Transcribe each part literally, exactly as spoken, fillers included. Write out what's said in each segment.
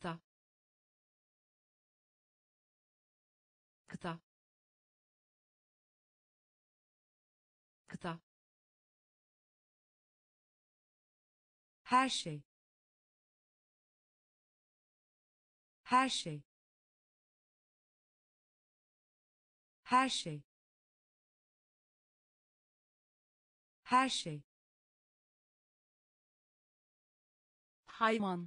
kıta, kıta, kıta, her şey, her şey, her şey, her şey, hayvan,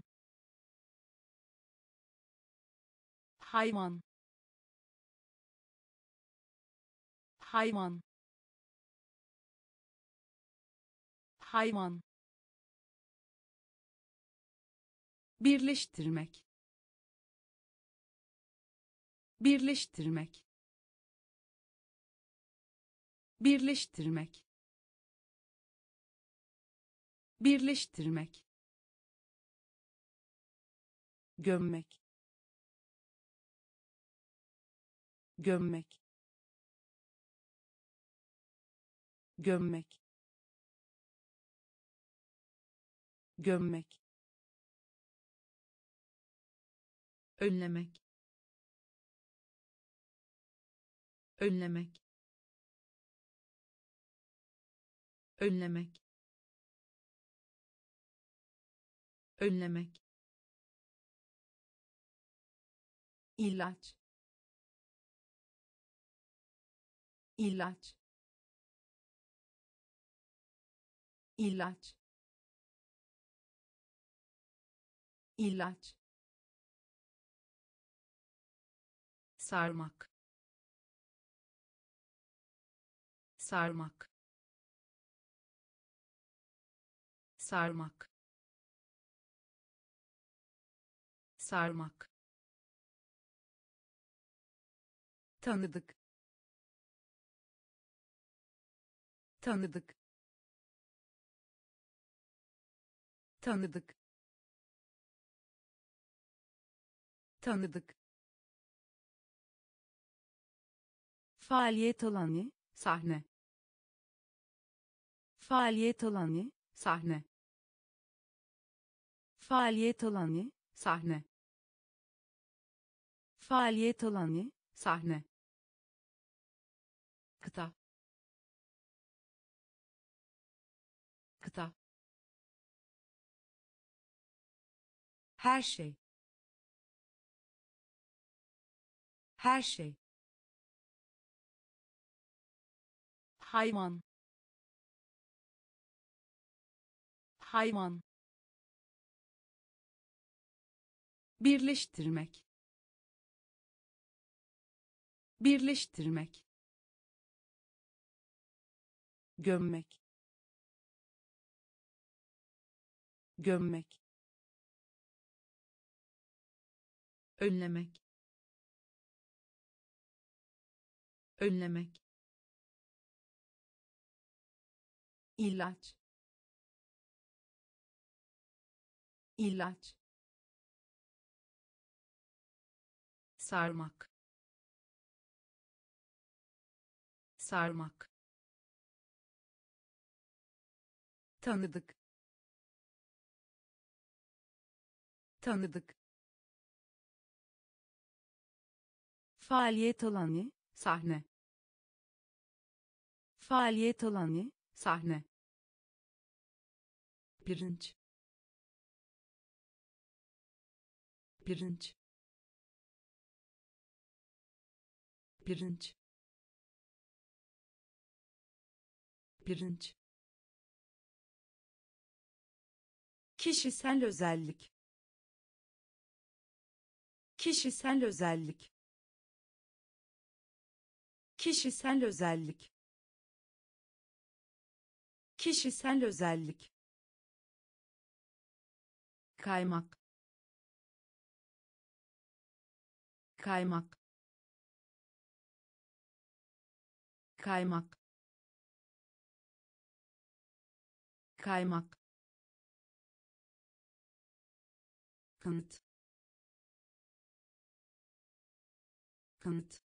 hayvan, hayvan, hayvan, birleştirmek, birleştirmek, birleştirmek, birleştirmek, gömmek, gömmek, gömmek, gömmek, önlemek, önlemek, önlemek, önlemek, ilaç, ilaç, ilaç, ilaç, sarmak, sarmak, sarmak, sarmak, tanıdık, tanıdık, tanıdık, tanıdık, faaliyet alanı, sahne, faaliyet alanı, sahne, faaliyet alanı, sahne, faaliyet alanı, sahne, kıta, kıta, her şey, her şey, hayvan, hayvan, birleştirmek, birleştirmek, gömmek, gömmek, önlemek, önlemek, ilaç, ilaç, sarmak, sarmak, tanıdık, tanıdık, faaliyet alanı, sahne, faaliyet alanı, sahne, pirinç, pirinç, pirinç, pirinç, kişisel özellik, kişisel özellik, kişisel özellik, kişisel özellik, kaymak, kaymak, kaymak, kaymak, kanıt, kanıt,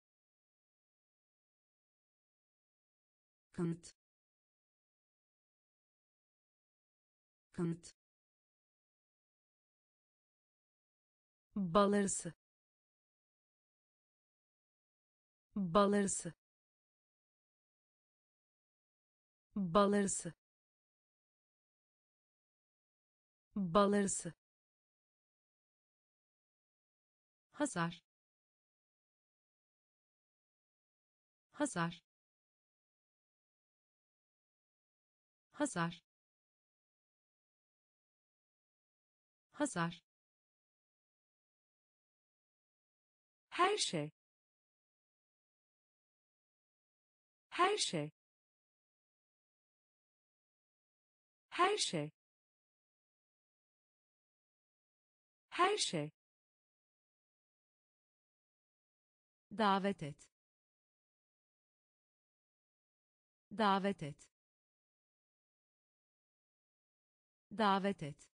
kanıt, kanıt, bal arısı, bal arısı, bal arısı, bal arısı, hasar, hasar, hasar, hasar, her şey, her şey, her şey, her şey, davet et, davet et, davet et,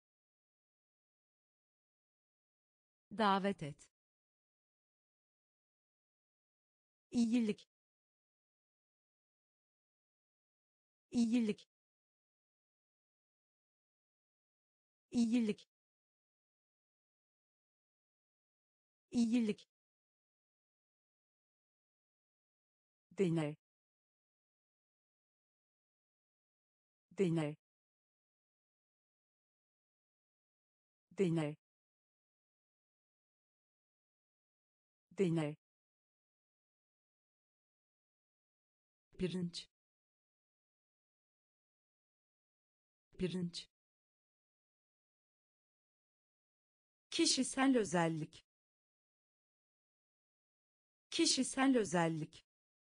davet et, iyilik, iyilik, iyilik, iyilik, deney, deney, deney, deney, pirinç, pirinç, kişisel özellik, kişisel özellik,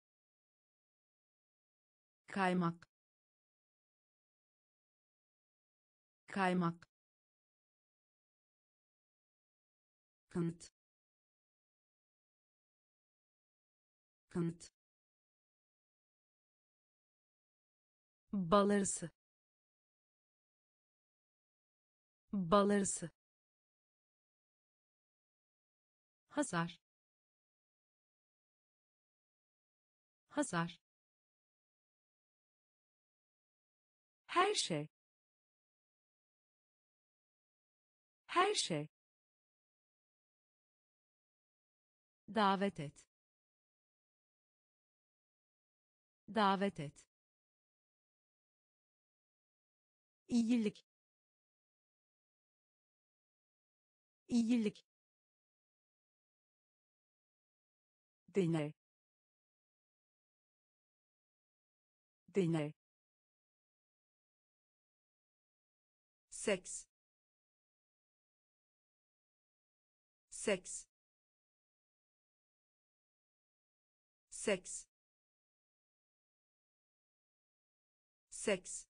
kaymak, kaymak, kanıt, kanıt, bal arısı, bal arısı, hasar, hasar, her şey, her şey, davet et, davet et, iyilik, iyilik, deney, deney, seks, seks, seks, seks,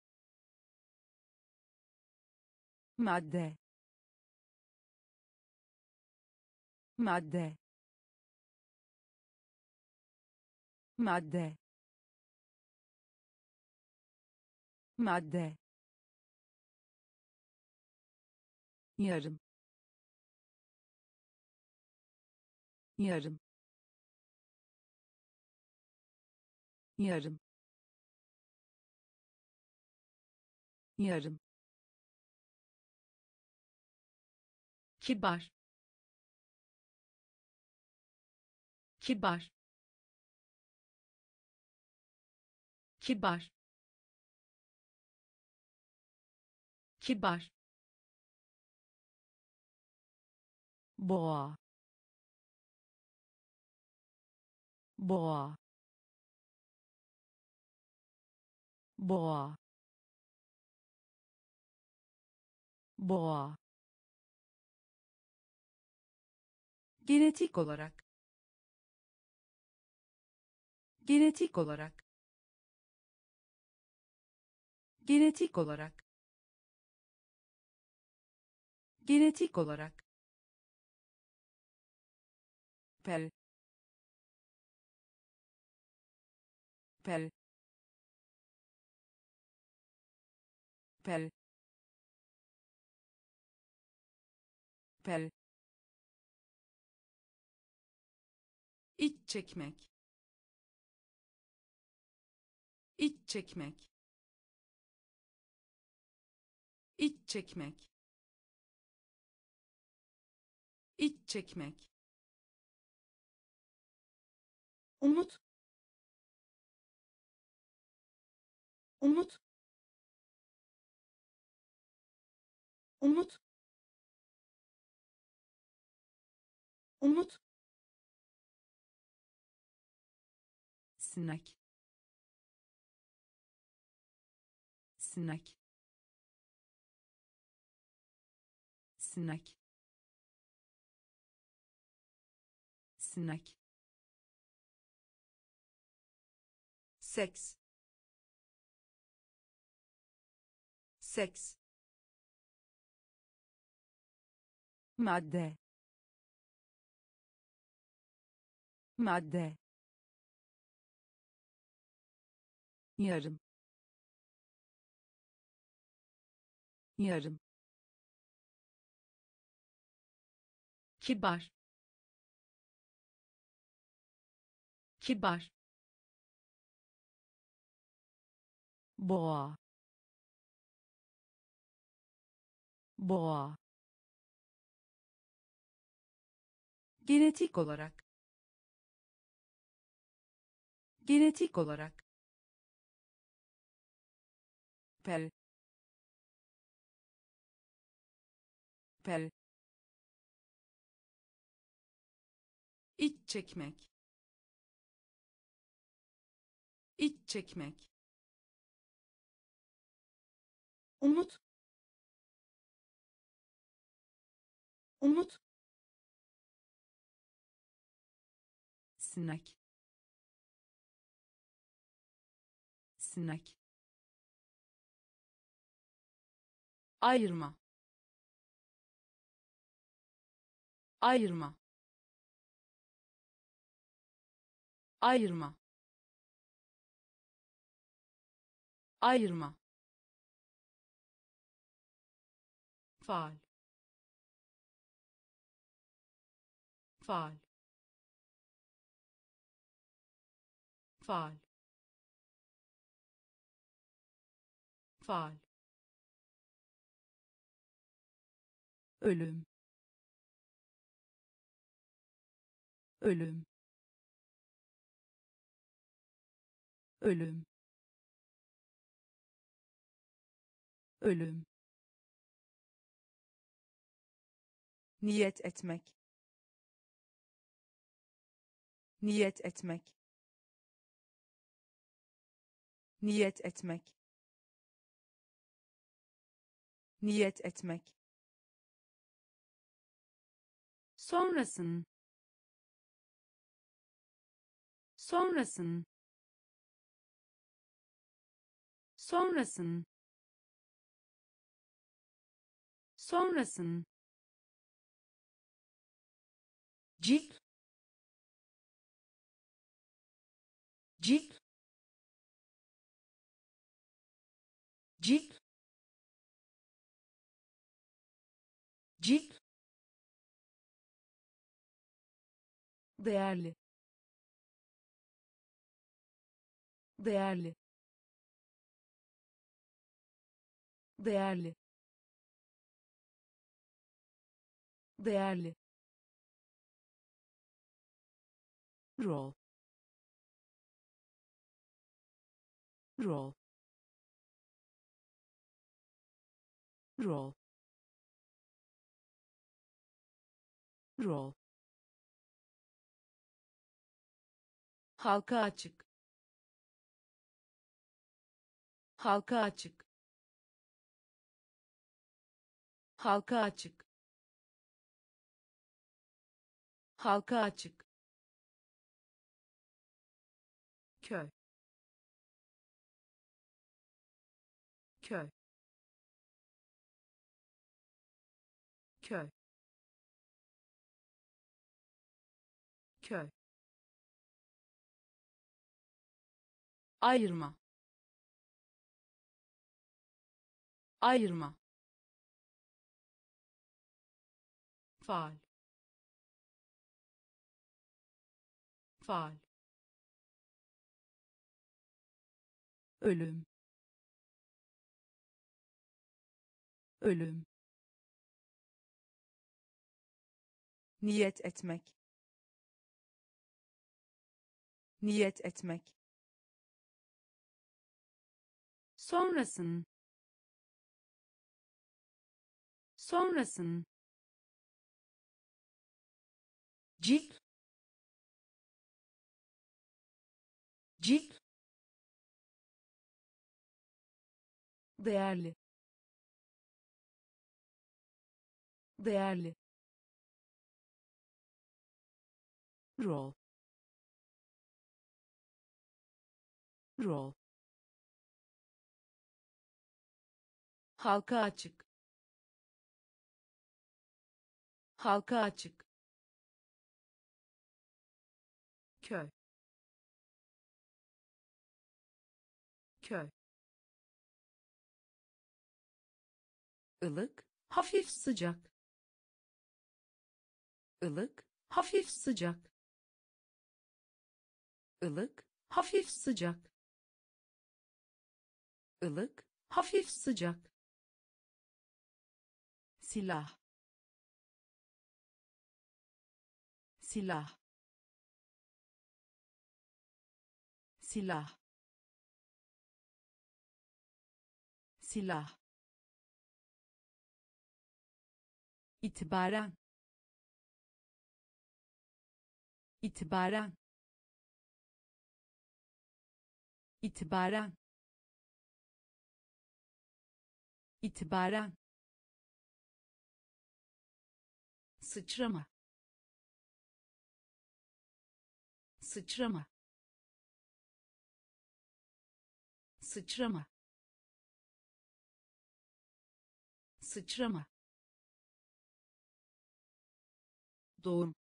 madde, madde, madde, madde, yarım, yarım, yarım, yarım, kibar, kibar, kibar, kibar, boğa, boğa, boğa, boğa, genetik olarak, genetik olarak, genetik olarak, genetik olarak, pel, pel, pel, pel, iç çekmek, iç çekmek, iç çekmek, iç çekmek, umut, umut, umut, umut, sinek, sinek, sinek, sinek, seks, seks, madde, madde, yarım, yarım, kibar, kibar, boğa, boğa, genetik olarak, genetik olarak, pel, pel, iç çekmek, iç çekmek, umut, umut, sinek, sinek, ayırma, ayırma, ayırma, ayırma, faal, faal, faal, faal, ölüm, ölüm, ölüm, ölüm, niyet etmek, niyet etmek, niyet etmek, niyet etmek, sonrasın, sonrasın, sonrasın, sonrasın, cilt, cilt, cilt, cilt, değerli, değerli, değerli, değerli, rol, rol, rol, rol, halka açık, halka açık, halka açık, halka açık, köy, köy, köy, köy, ayırma, ayırma, faal, faal, ölüm, ölüm, niyet etmek, niyet etmek, sonrasın, sonrasın, cilt, cilt, değerli, değerli, rol, rol, halka açık, halka açık, köy, köy, ılık, hafif sıcak, ılık, hafif sıcak, ılık, hafif sıcak, ılık, hafif sıcak, silah, silah, silah, silah, itibaren, itibaren, itibaren, itibaren, sıçrama, sıçrama, sıçrama, sıçrama, doğum,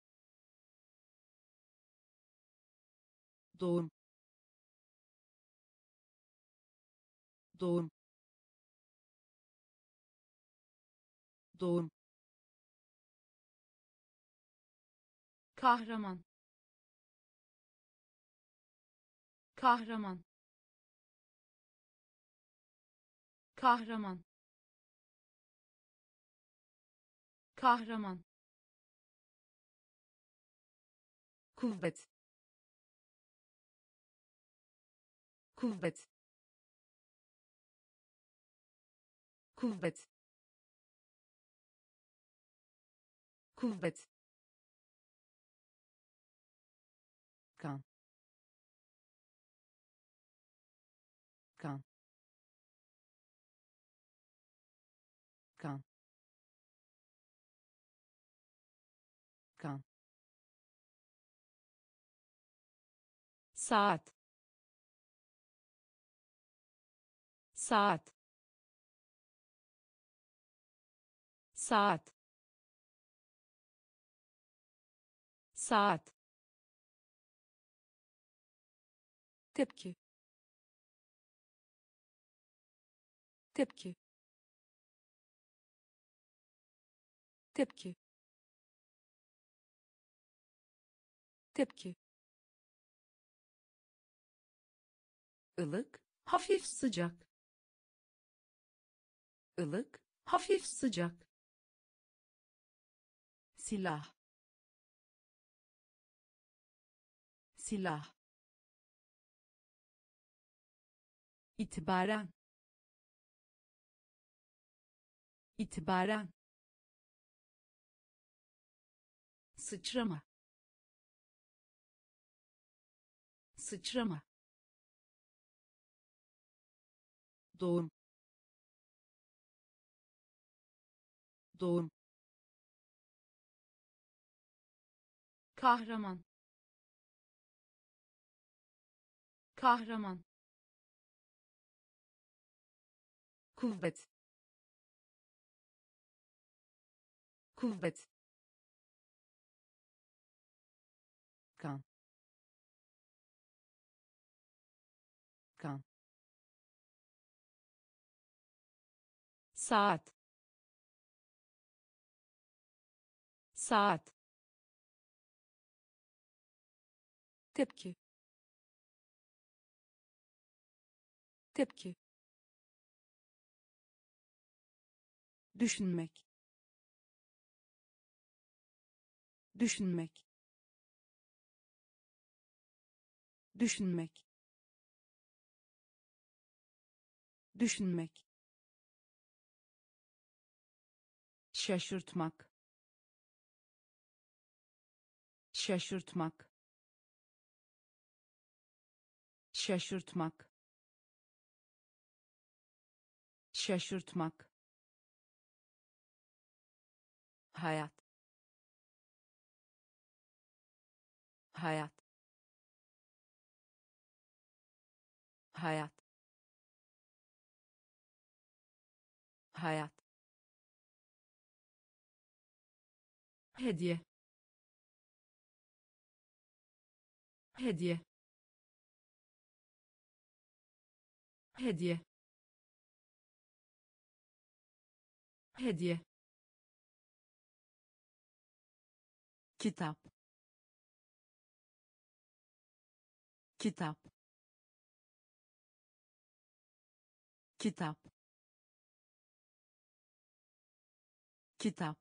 doğum, doğum, doğum, kahraman, kahraman, kahraman, kahraman, kuvvet, kuvvet, kuvvet, kuvvet, kan, kan, kan, kan, saat, saat, saat, saat, tepki, tepki, tepki, tepki, ılık, hafif sıcak, ılık, hafif sıcak, silah, silah, itibaren, itibaren, sıçrama, sıçrama, doğum, doğum, kahraman, kahraman, kuvvet, kuvvet, kan, kan, saat, saat, tepki, tepki, düşünmek, düşünmek, düşünmek, düşünmek, şaşırtmak, şaşırtmak, şaşırtmak, şaşırtmak, hayat, hayat, hayat, hayat, hediye, hediye, hediye, hediye, kitap, kitap, kitap, kitap,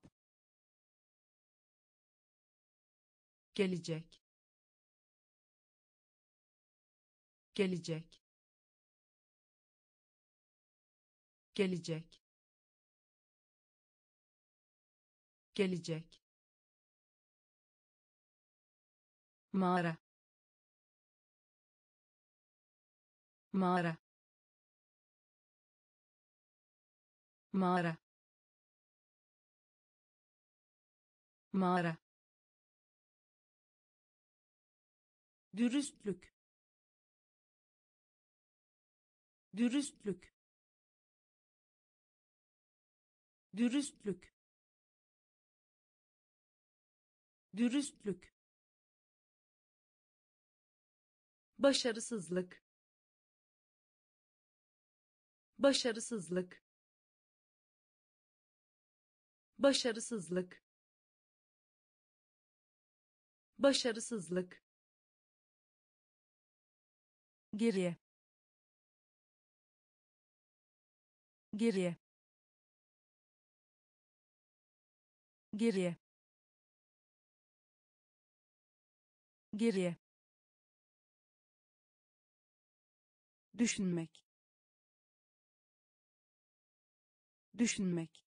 gelecek, gelecek, gelecek, gelecek, mağara, mağara, mağara, mağara, dürüstlük, dürüstlük, dürüstlük, dürüstlük, başarısızlık, başarısızlık, başarısızlık, başarısızlık, geriye, geriye, geriye, geriye, düşünmek, düşünmek,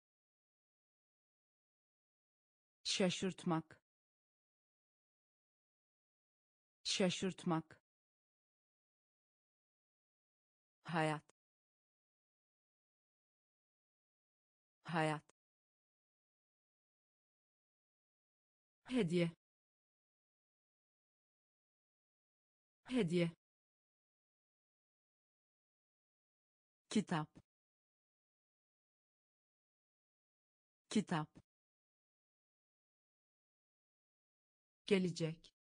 şaşırtmak, şaşırtmak, hayat, hayat, hediye, hediye, kitap, kitap, gelecek,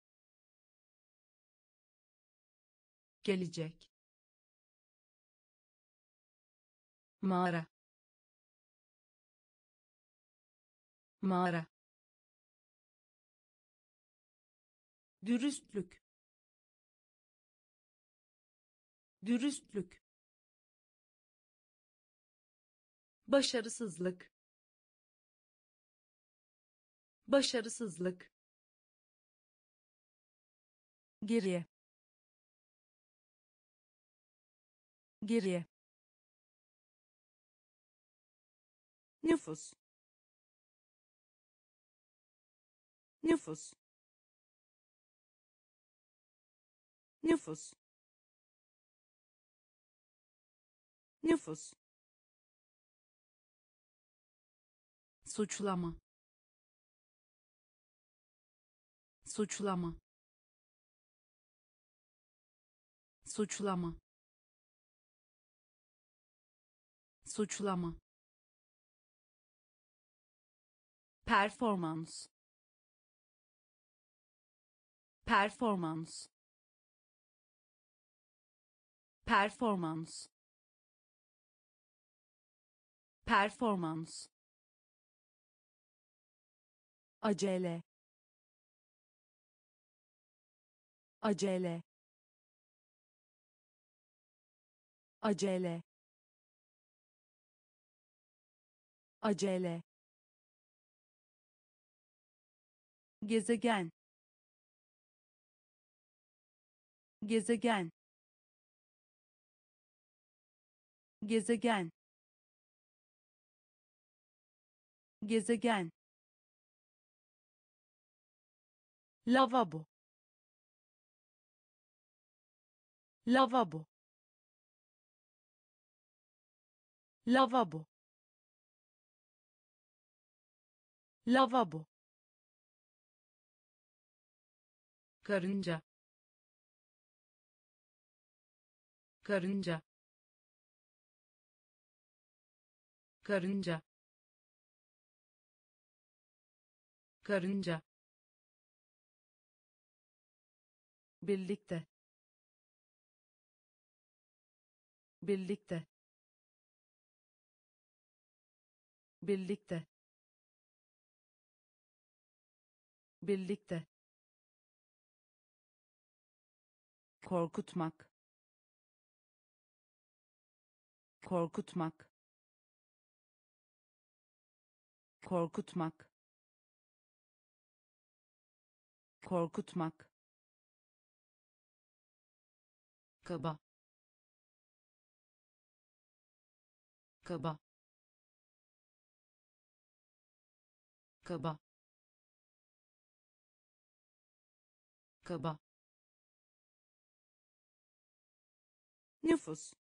gelecek, mağara, mağara, dürüstlük, dürüstlük, başarısızlık, başarısızlık, geriye, geriye, nüfus, nüfus, nüfus, nüfus, suçlama, suçlama, suçlama, suçlama, performans, performans, performans, performans, acele, acele, acele, acele, gezegen, gezegen, gezegen, gezegen, lavabo, lavabo, lavabo, lavabo, karınca, karınca, karınca, karınca, birlikte, birlikte, birlikte, birlikte, korkutmak, korkutmak, korkutmak, korkutmak, kaba, kaba, kaba, kaba, nüfus,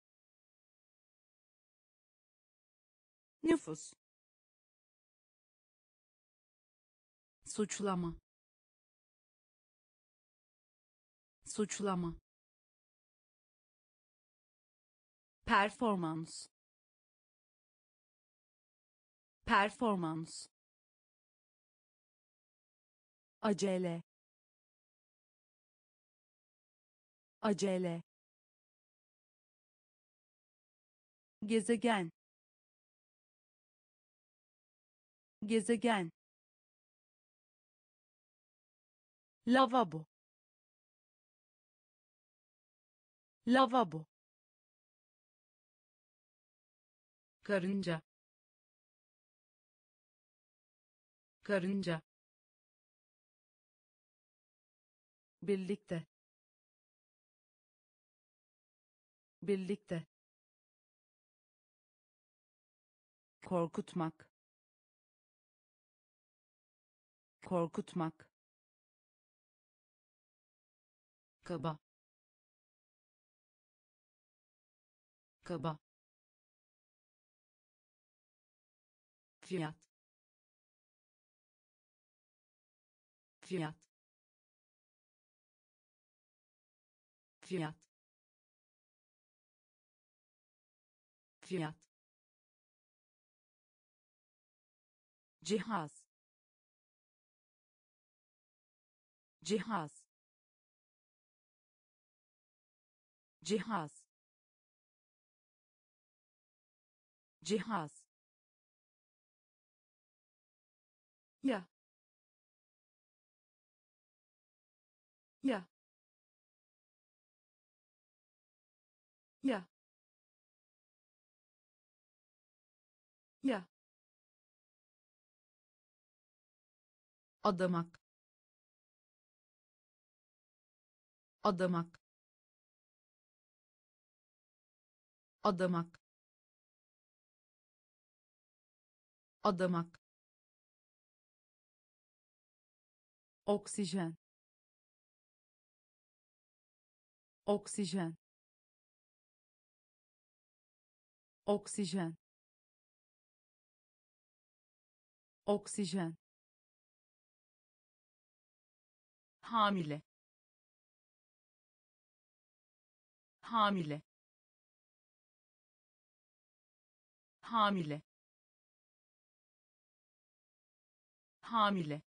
nüfus, suçlama, suçlama, performans, performans, acele, acele, gezegen, gezegen, lavabo, lavabo, karınca, karınca, birlikte, birlikte, korkutmak, korkutmak, kaba, kaba, fiyat, fiyat, fiyat, fiyat, cihaz, cihaz, cihaz, cihaz, ya, ya, ya, ya, adamak, adamak, adamak, adamak, oksijen, oksijen, oksijen, oksijen, hamile, hamile, hamile, hamile,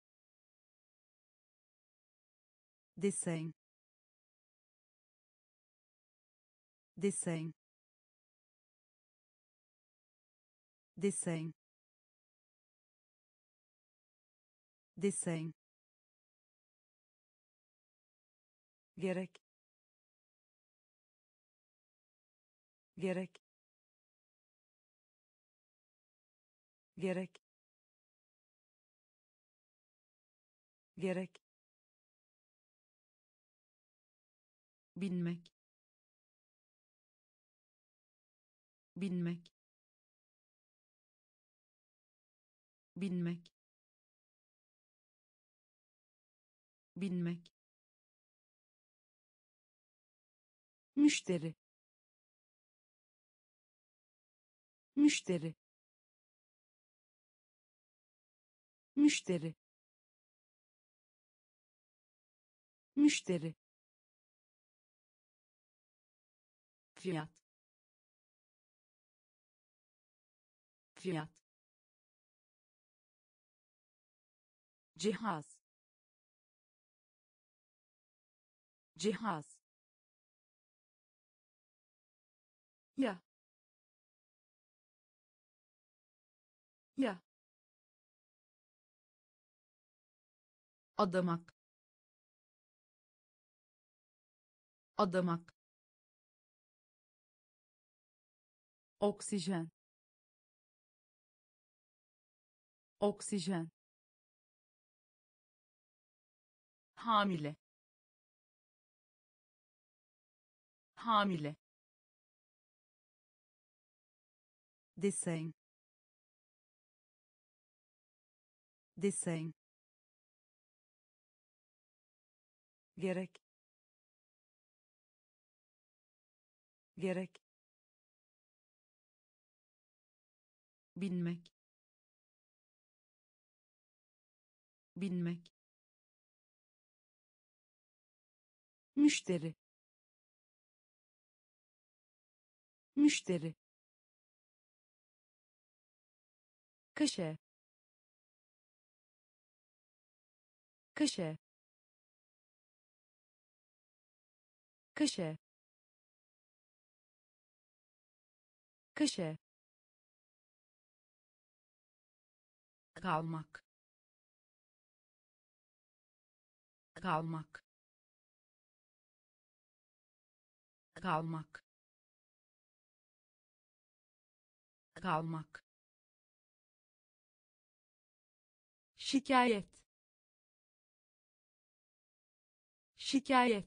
desen, desen, desen, desen, gerek, gerek, gerek, gerek, bilmek, bilmek, bilmek, bilmek, müşteri, müşteri, müşteri, müşteri, fiyat, fiyat, cihaz, cihaz, ya, ya, adamak, adamak, oksijen, oksijen, hamile, hamile, desen, desen, gerek, gerek, bilmek, bilmek, müşteri, müşteri, kaşe, kaşe, kaşe, kaşe, kalmak, kalmak, kalmak, kalmak, şikayet, şikayet,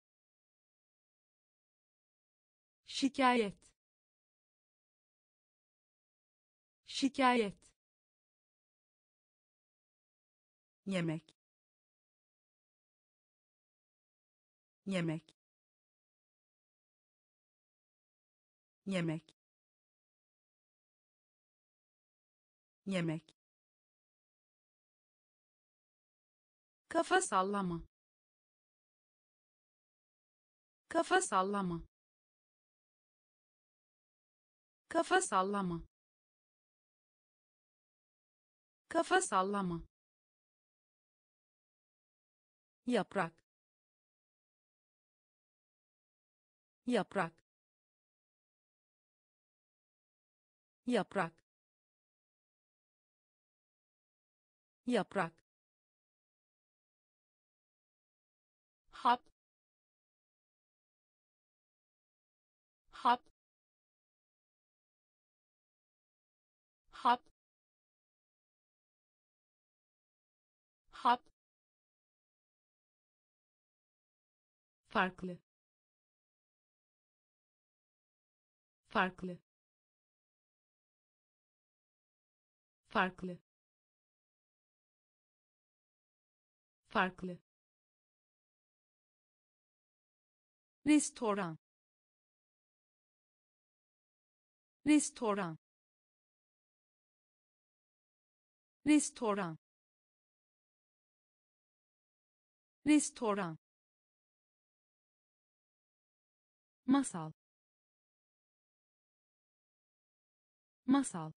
şikayet, şikayet, yemek, yemek, yemek, yemek, kafa sallama, kafa sallama, kafa sallama, kafa sallama, yaprak, yaprak, yaprak, yaprak, hap, hap, hap, hap, farklı, farklı, farklı, farklı, restoran, restoran, restoran, restoran, masal, masal,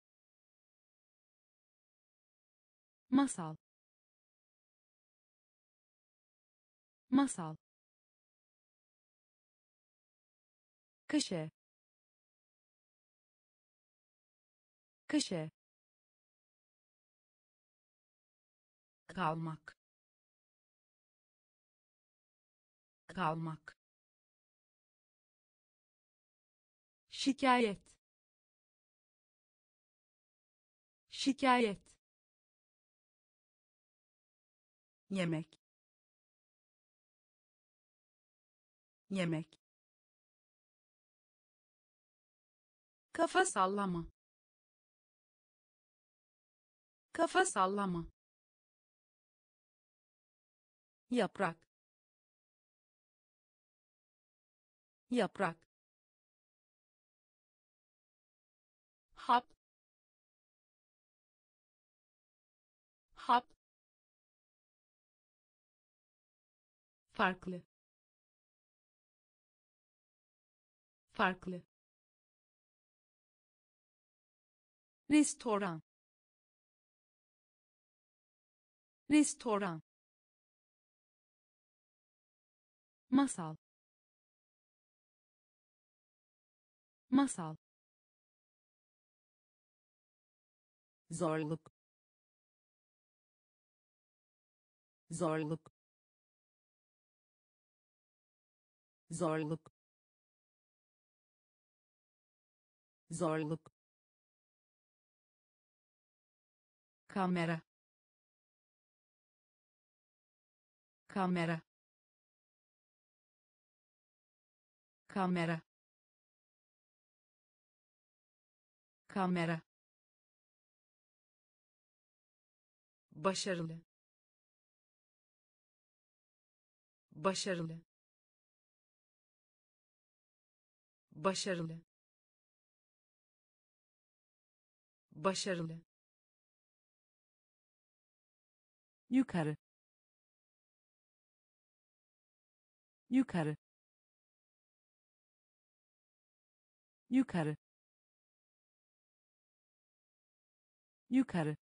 masal, masal, kaşe, kaşe, kalmak, kalmak, şikayet, şikayet, yemek yemek kafa sallama kafa sallama yaprak yaprak hap hap farklı farklı restoran restoran masal masal zorluk zorluk zorluk zorluk kamera kamera kamera kamera başarılı başarılı başarılı başarılı yukarı yukarı yukarı yukarı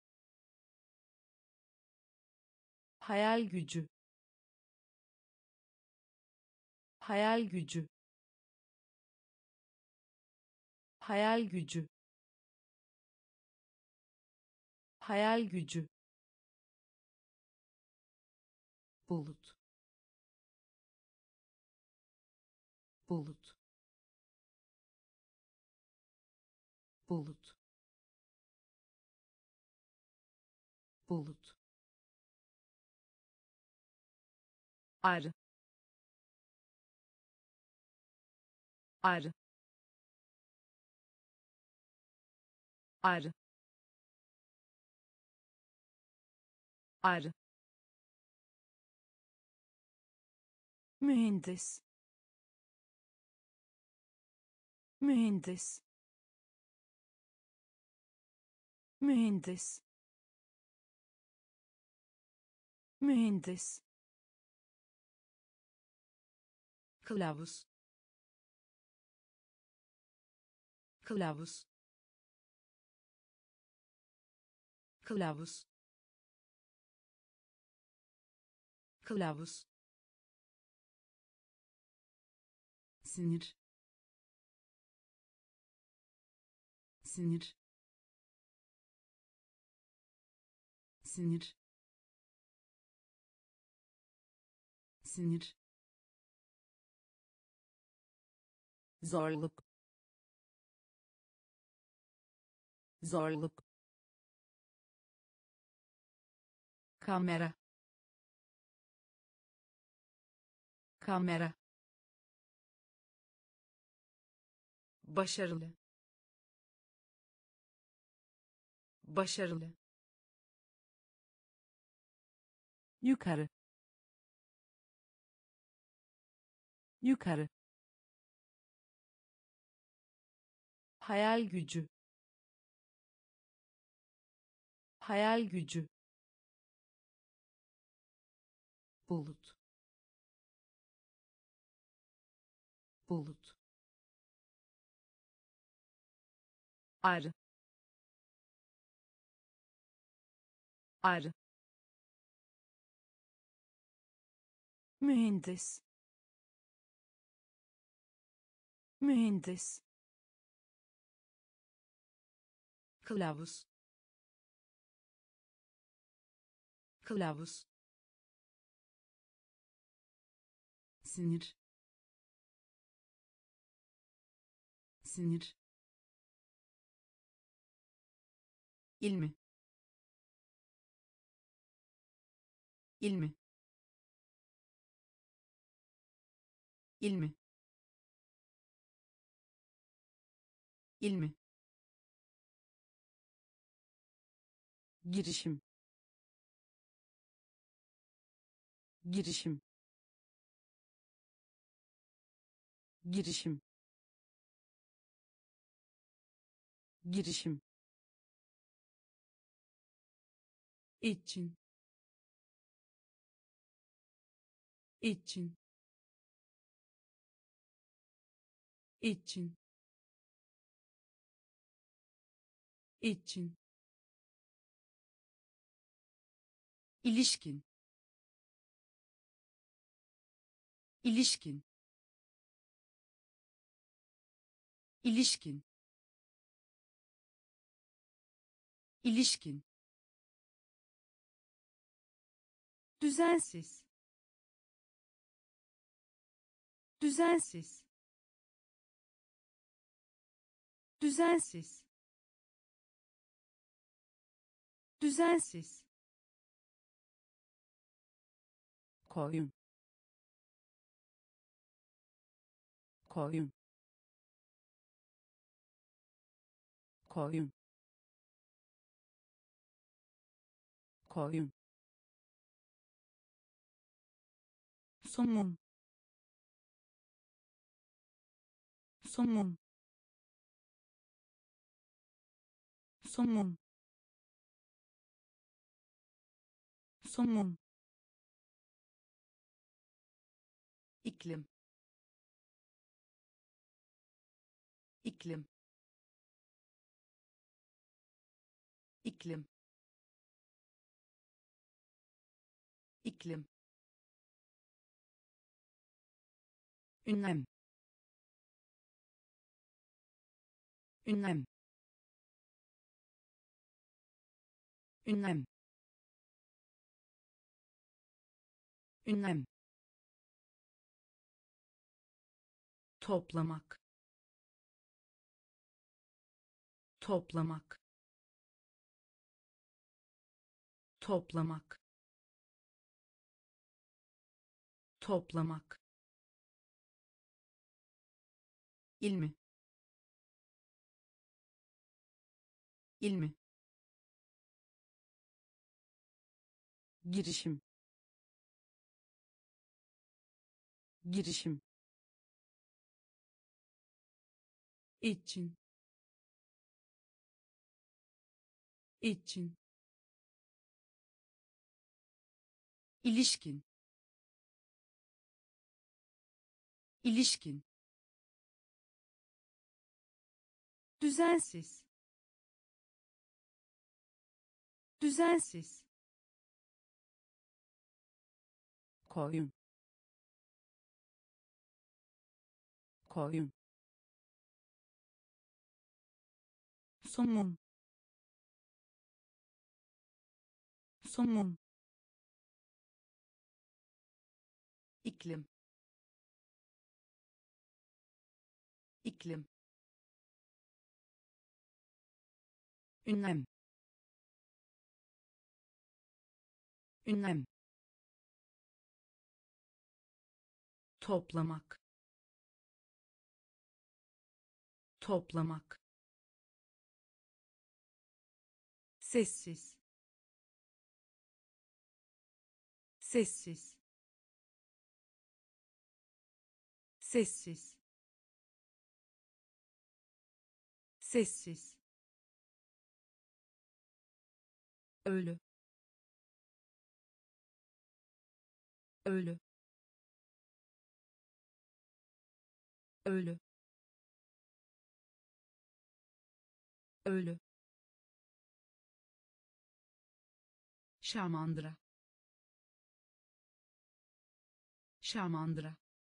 hayal gücü hayal gücü hayal gücü hayal gücü bulut bulut bulut bulut arı arı arı arı mühendis mühendis mühendis mühendis kılavuz kılavuz kılavuz kılavuz sinir sinir sinir sinir zorluk zorluk kamera kamera başarılı başarılı yukarı yukarı hayal gücü hayal gücü bulut bulut arı arı mühendis mühendis kılavuz kılavuz sinir sinir ilmi ilmi ilmi ilmi girişim girişim girişim girişim için için için için ilişkin ilişkin ilişkin ilişkin düzensiz düzensiz düzensiz düzensiz koyun koyun koyun koyun somun somun somun somun iklim iklim iklim iklim ünlem ünlem ünlem ünlem toplamak toplamak toplamak toplamak ilmi ilmi girişim girişim için için ilişkin ilişkin düzensiz düzensiz koyun koyun somun somun iklim iklim ünlem ünlem toplamak toplamak sessiz sessiz sessiz sessiz ölü ölü ölü ölü şamandıra şamandıra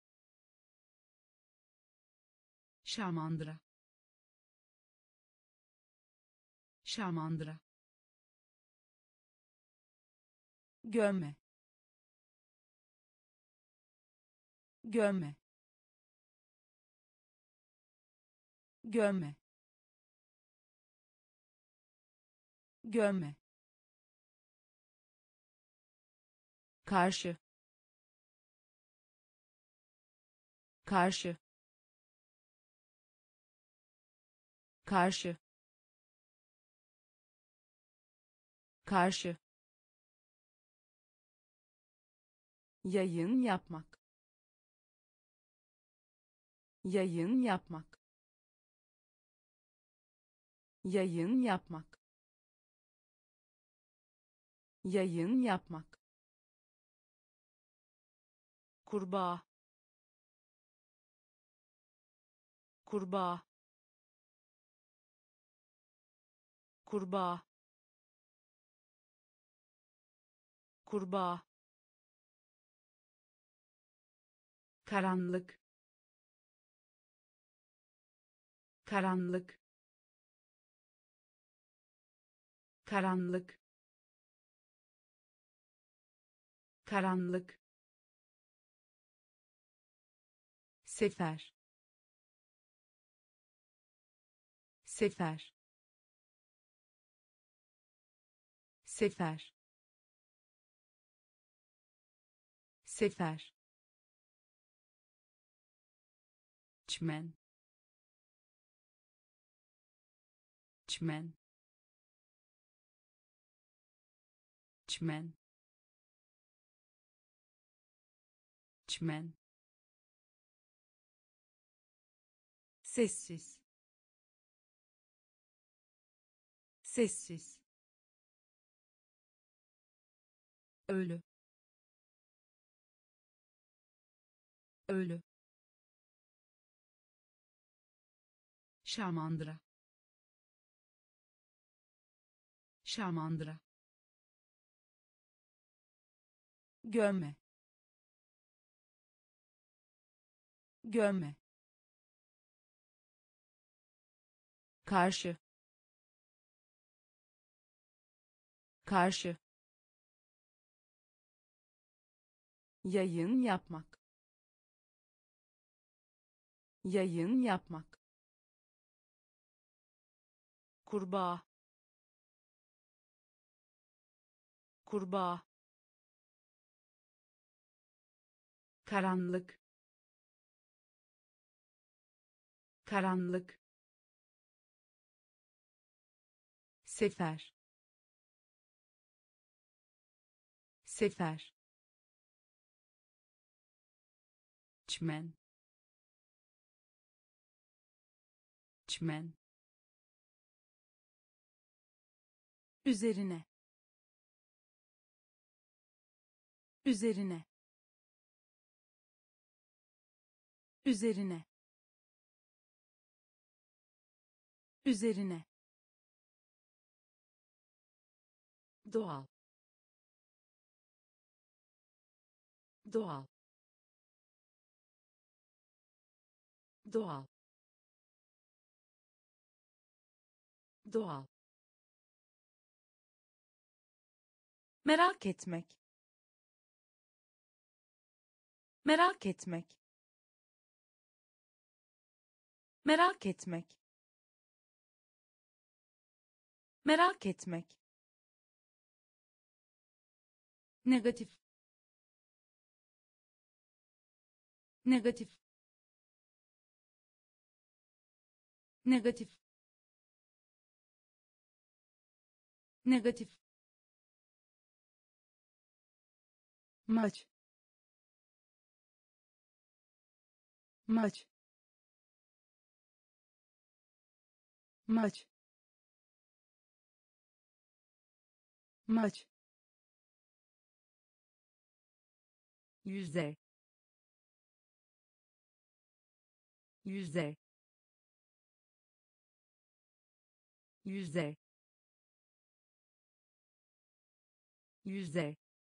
şamandıra şamandıra gömme gömme gömme gömme karşı karşı karşı karşı yayın yapmak yayın yapmak yayın yapmak yayın yapmak kurbağa kurbağa kurbağa kurbağa karanlık karanlık karanlık karanlık sefer sefer sefer sefer çmen çmen çmen çmen sessiz sessiz ölü ölü şamandıra şamandıra gömme gömme karşı karşı yayın yapmak yayın yapmak kurbağa kurbağa karanlık karanlık sefer sefer çmen çmen üzerine üzerine üzerine üzerine doğal doğal doğal doğal merak etmek merak etmek merak etmek merak etmek negatif negatif negatif negatif maç maç maç maç yüzde yüzde yüzde yüzde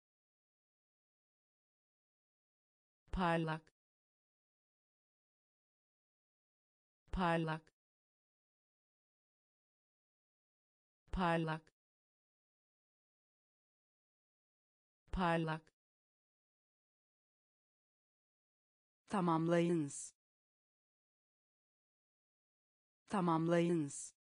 parlak parlak parlak parlak tamamlayınız tamamlayınız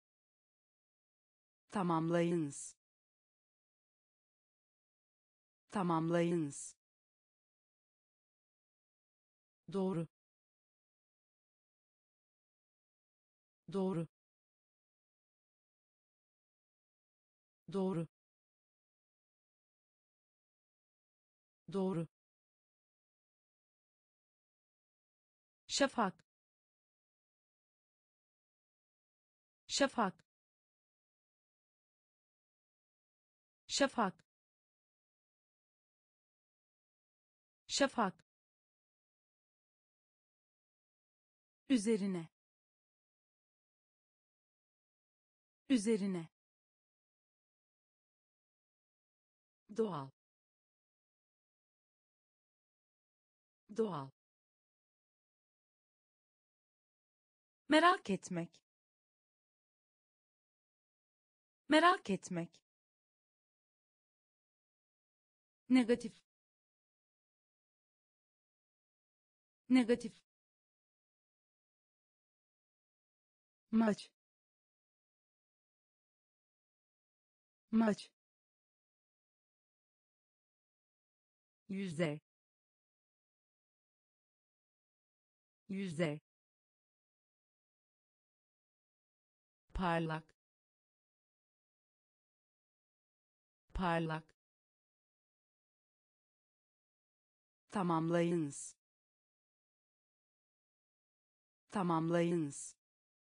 tamamlayınız Tamamlayınız. Doğru. Doğru. Doğru. Doğru. Şafak. Şafak. Şafak. Şafak. Üzerine. Üzerine. Doğal. Doğal. Merak etmek. Merak etmek. Negatif. Negatif. Maç. Maç. Yüzde. Yüzde. Parlak. Parlak. Tamamlayınız. Tamamlayınız.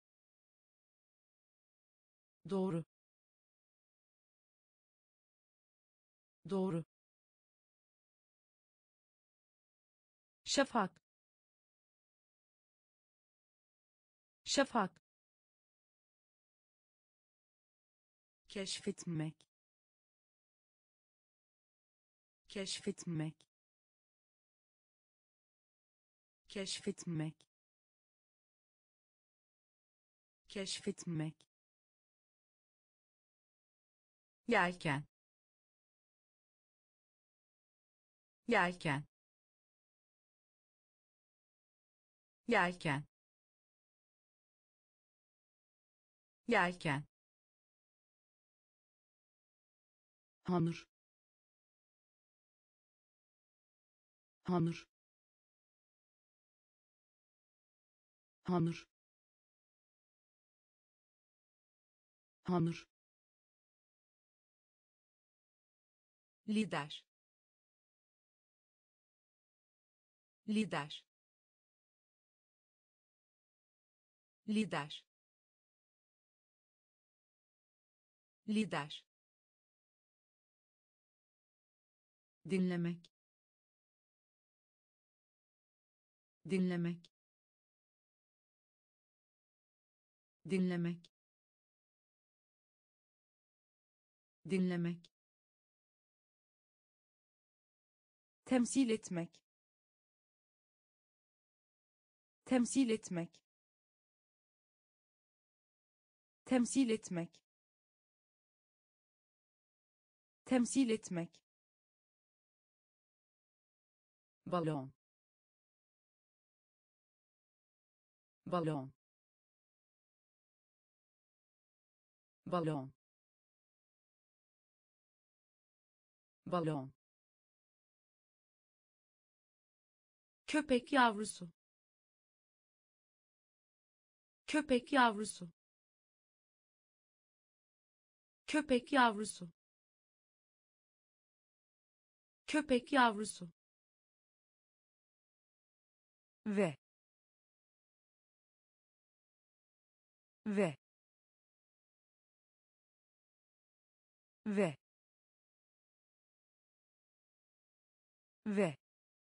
Doğru. Doğru. Şafak. Şafak. Keşfetmek. Keşfetmek. Keşfetmek. Keşfetmek. Yelken. Yelken. Yelken. Yelken. Hamur. Hamur. Hamur. Hamur. Lider. Lider. Lider. Lider. Dinlemek. Dinlemek. Dinlemek. Dinlemek. Temsil etmek. Temsil etmek. Temsil etmek. Temsil etmek. Balon. Balon. Balon. Balon. Köpek yavrusu. Köpek yavrusu. Köpek yavrusu. Köpek yavrusu. Ve. Ve. Ve. Ve.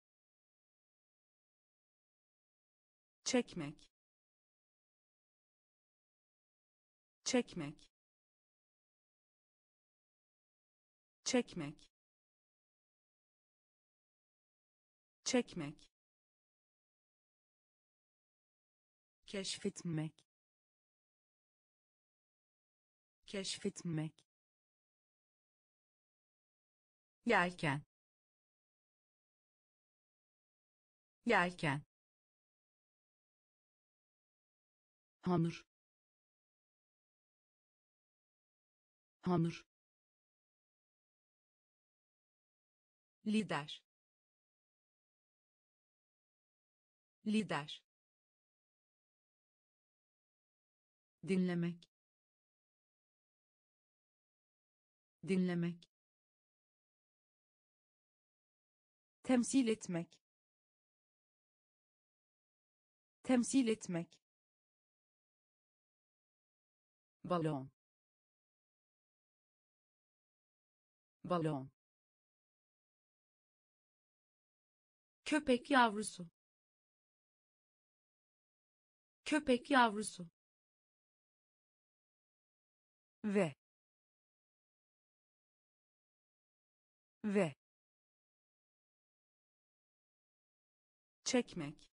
Çekmek. Çekmek. Çekmek. Çekmek. Keşfetmek. Keşfetmek. Yelken. Yelken. Hamur. Hamur. lider, lider, dinlemek, dinlemek, temsil etmek, temsil etmek, balon, balon, köpek yavrusu, köpek yavrusu, ve ve çekmek,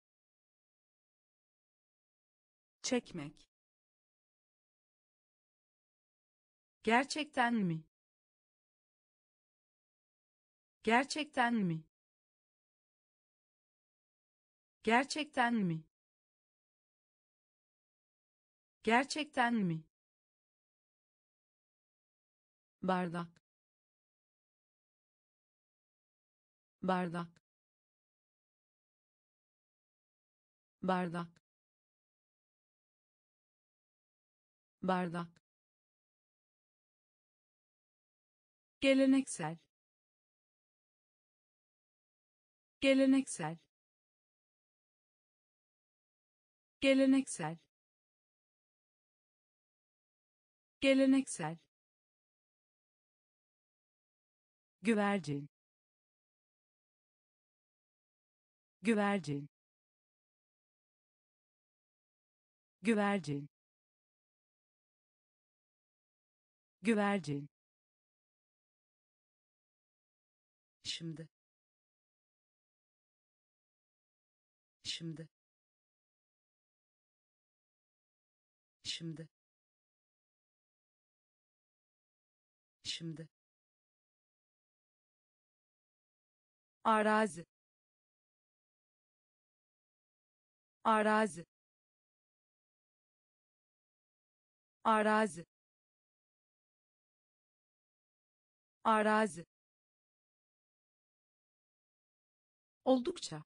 çekmek, gerçekten mi, gerçekten mi, gerçekten mi, gerçekten mi, bardak, bardak, bardak, bardak, geleneksel, geleneksel, geleneksel, geleneksel, güvercin, güvercin, güvercin, güvercin, şimdi, şimdi, şimdi, şimdi, arazi, arazi, arazi, arazi, oldukça,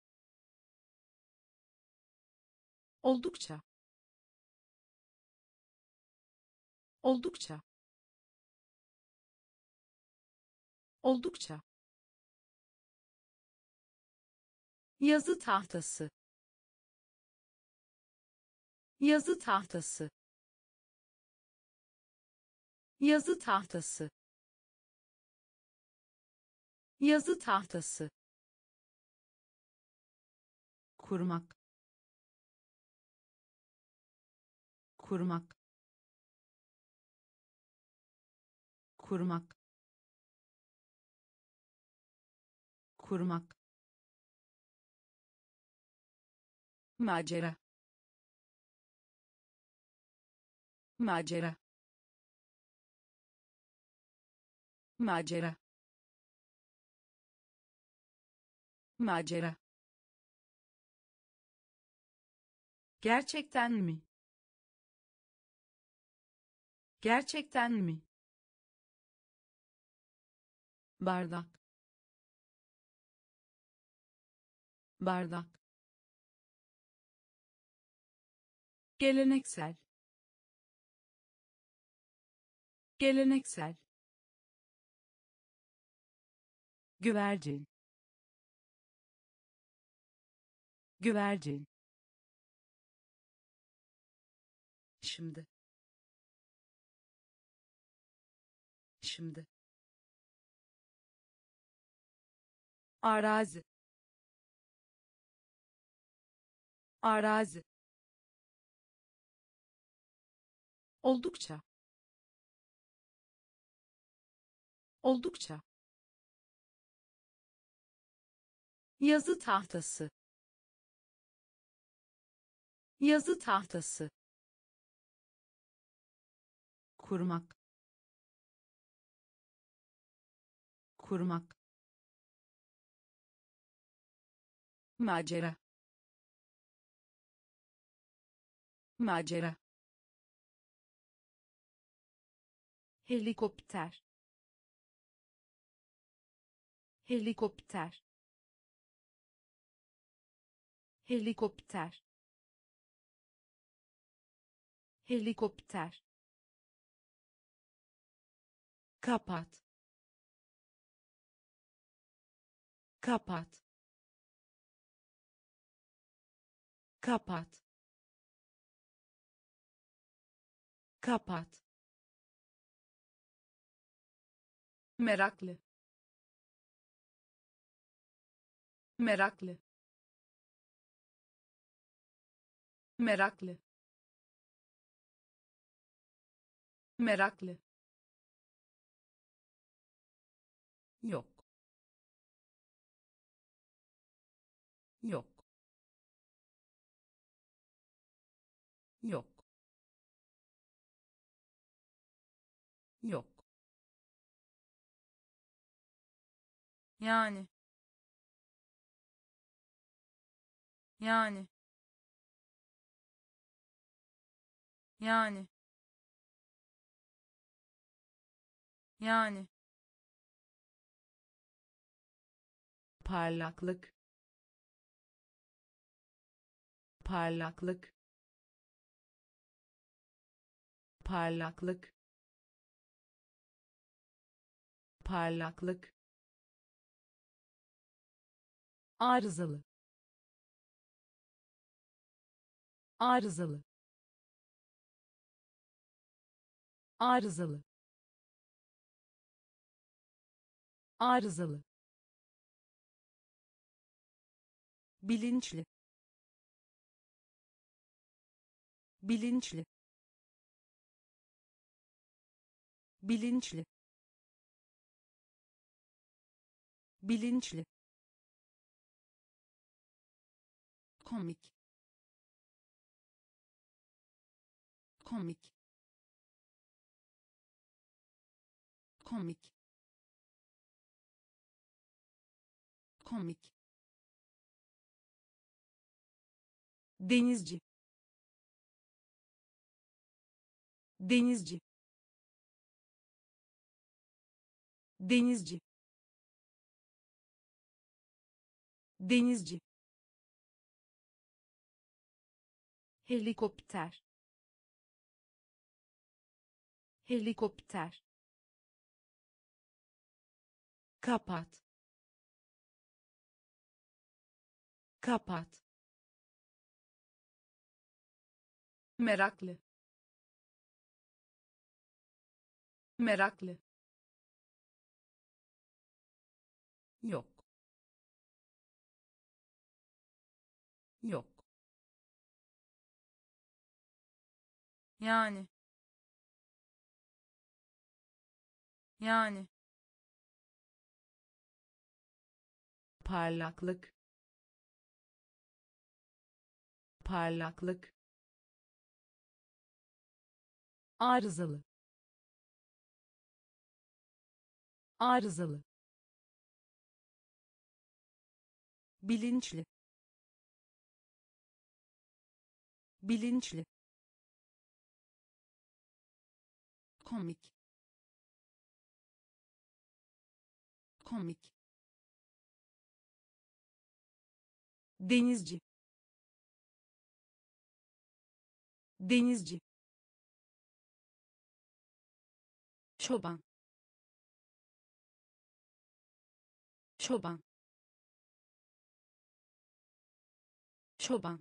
oldukça, oldukça, oldukça, yazı tahtası, yazı tahtası, yazı tahtası, yazı tahtası, kurmak, kurmak, kurmak, kurmak, macera, macera, macera, macera, gerçekten mi, gerçekten mi, bardak, bardak, geleneksel, geleneksel, güvercin, güvercin, şimdi, şimdi, arazi, arazi, oldukça, oldukça, yazı tahtası, yazı tahtası, kurmak, kurmak, macera, macera, helikopter, helikopter, helikopter, helikopter, kapat, kapat, kapat, kapat, meraklı, meraklı, meraklı, meraklı, yok, yok, yok, yok, yani, yani, yani, yani, parlaklık, parlaklık, parlaklık, parlaklık, arızalı, arızalı, arızalı, arızalı, bilinçli, bilinçli, bilinçli, bilinçli, komik, komik, komik, komik, denizci, denizci, denizci, denizci, helikopter, helikopter, kapat, kapat, meraklı, meraklı, yok, yok, yani, yani, parlaklık, parlaklık, arızalı, arızalı, bilinçli, bilinçli, komik, komik, denizci, denizci, çoban, çoban, çoban,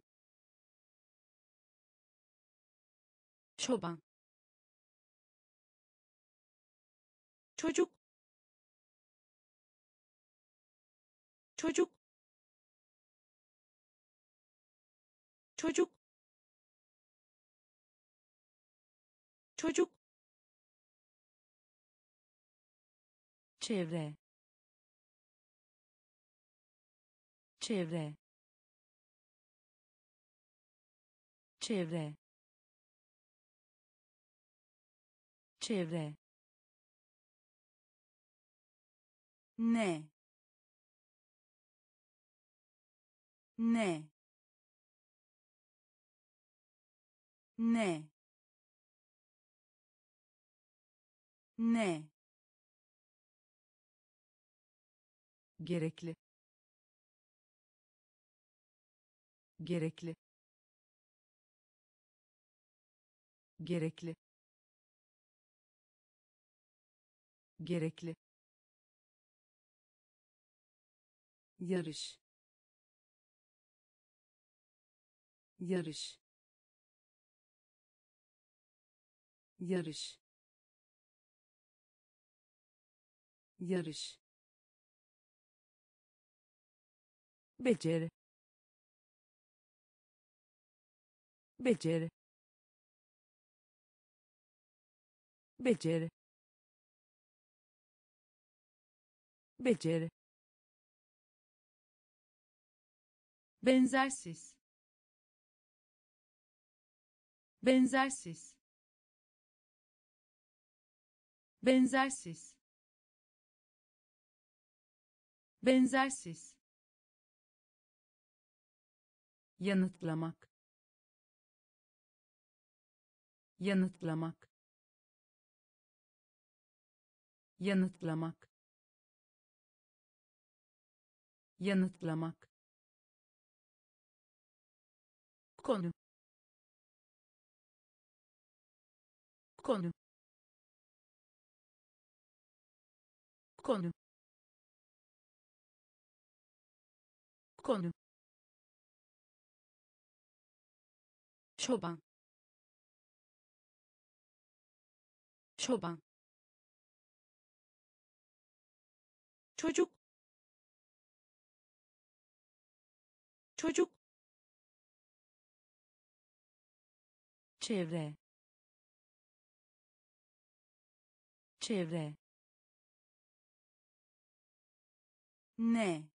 çoban, çocuk, çocuk, çocuk, çocuk, çevre, çevre, çevre, çevre, ne, ne, ne, ne, gerekli gerekli gerekli gerekli yarış yarış yarış yarış beceri beceri beceri beceri benzersiz benzersiz benzersiz benzersiz yanıtlamak yanıtlamak yanıtlamak yanıtlamak konu konu konu konu çoban çoban çocuk çocuk çevre çevre ne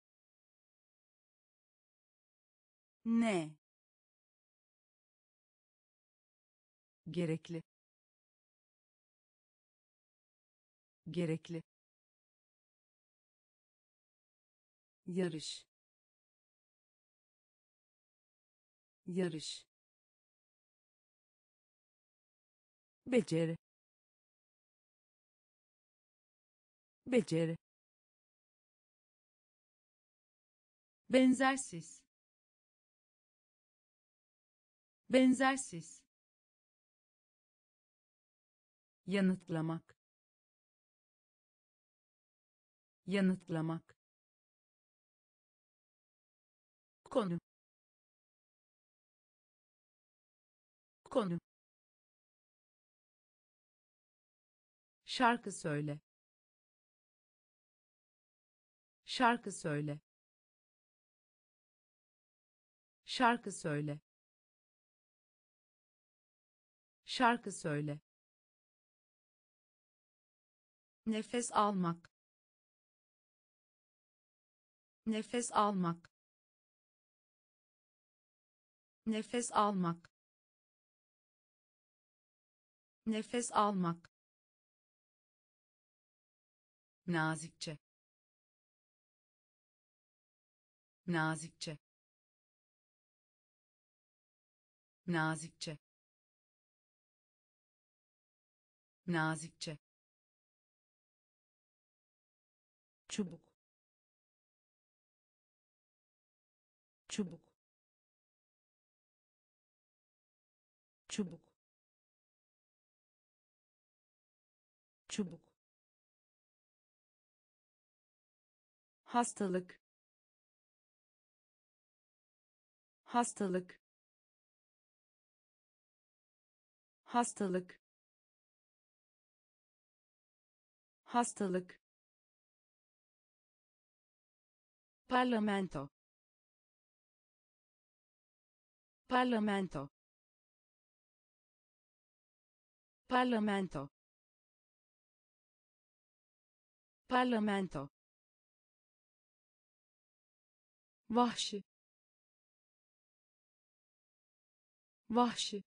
ne gerekli gerekli yarış yarış beceri beceri benzersiz benzersiz yanıtlamak yanıtlamak konu konu şarkı söyle şarkı söyle şarkı söyle şarkı söyle nefes almak nefes almak nefes almak nefes almak nazikçe nazikçe nazikçe nazikçe çubuk çubuk çubuk çubuk hastalık hastalık hastalık hastalık parlamento parlamento parlamento parlamento vahşi vahşi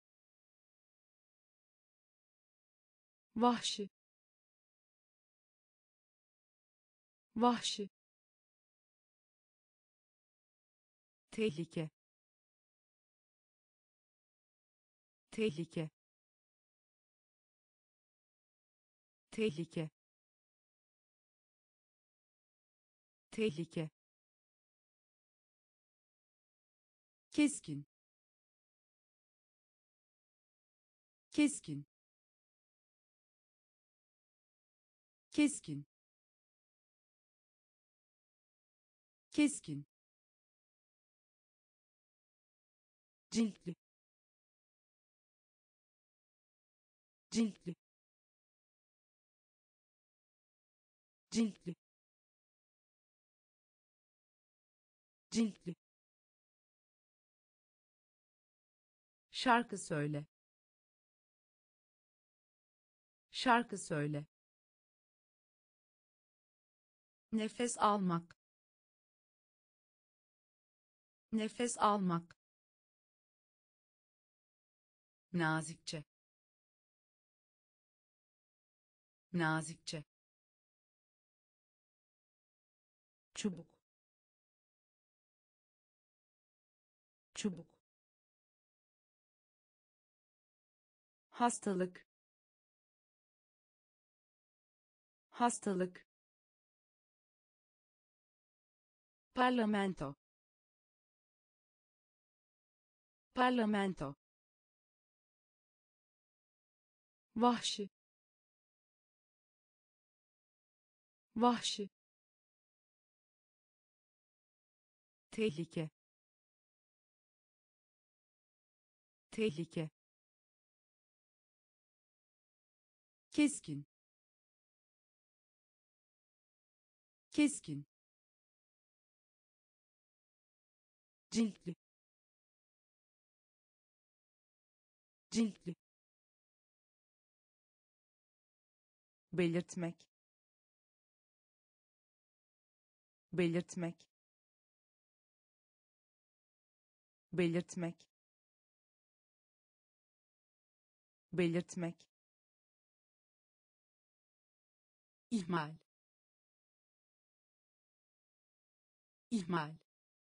vahşi vahşi tehlike tehlike tehlike tehlike, keskin, keskin, keskin, keskin, ciltli, ciltli, ciltli, ciltli, şarkı söyle, şarkı söyle, nefes almak, nefes almak, nazikçe, nazikçe, çubuk, çubuk, hastalık, hastalık, parlamento, parlamento, vahşi, vahşi, tehlike, tehlike, keskin, keskin, ciltli, ciltli, belirtmek, belirtmek, belirtmek, belirtmek, ihmal, ihmal,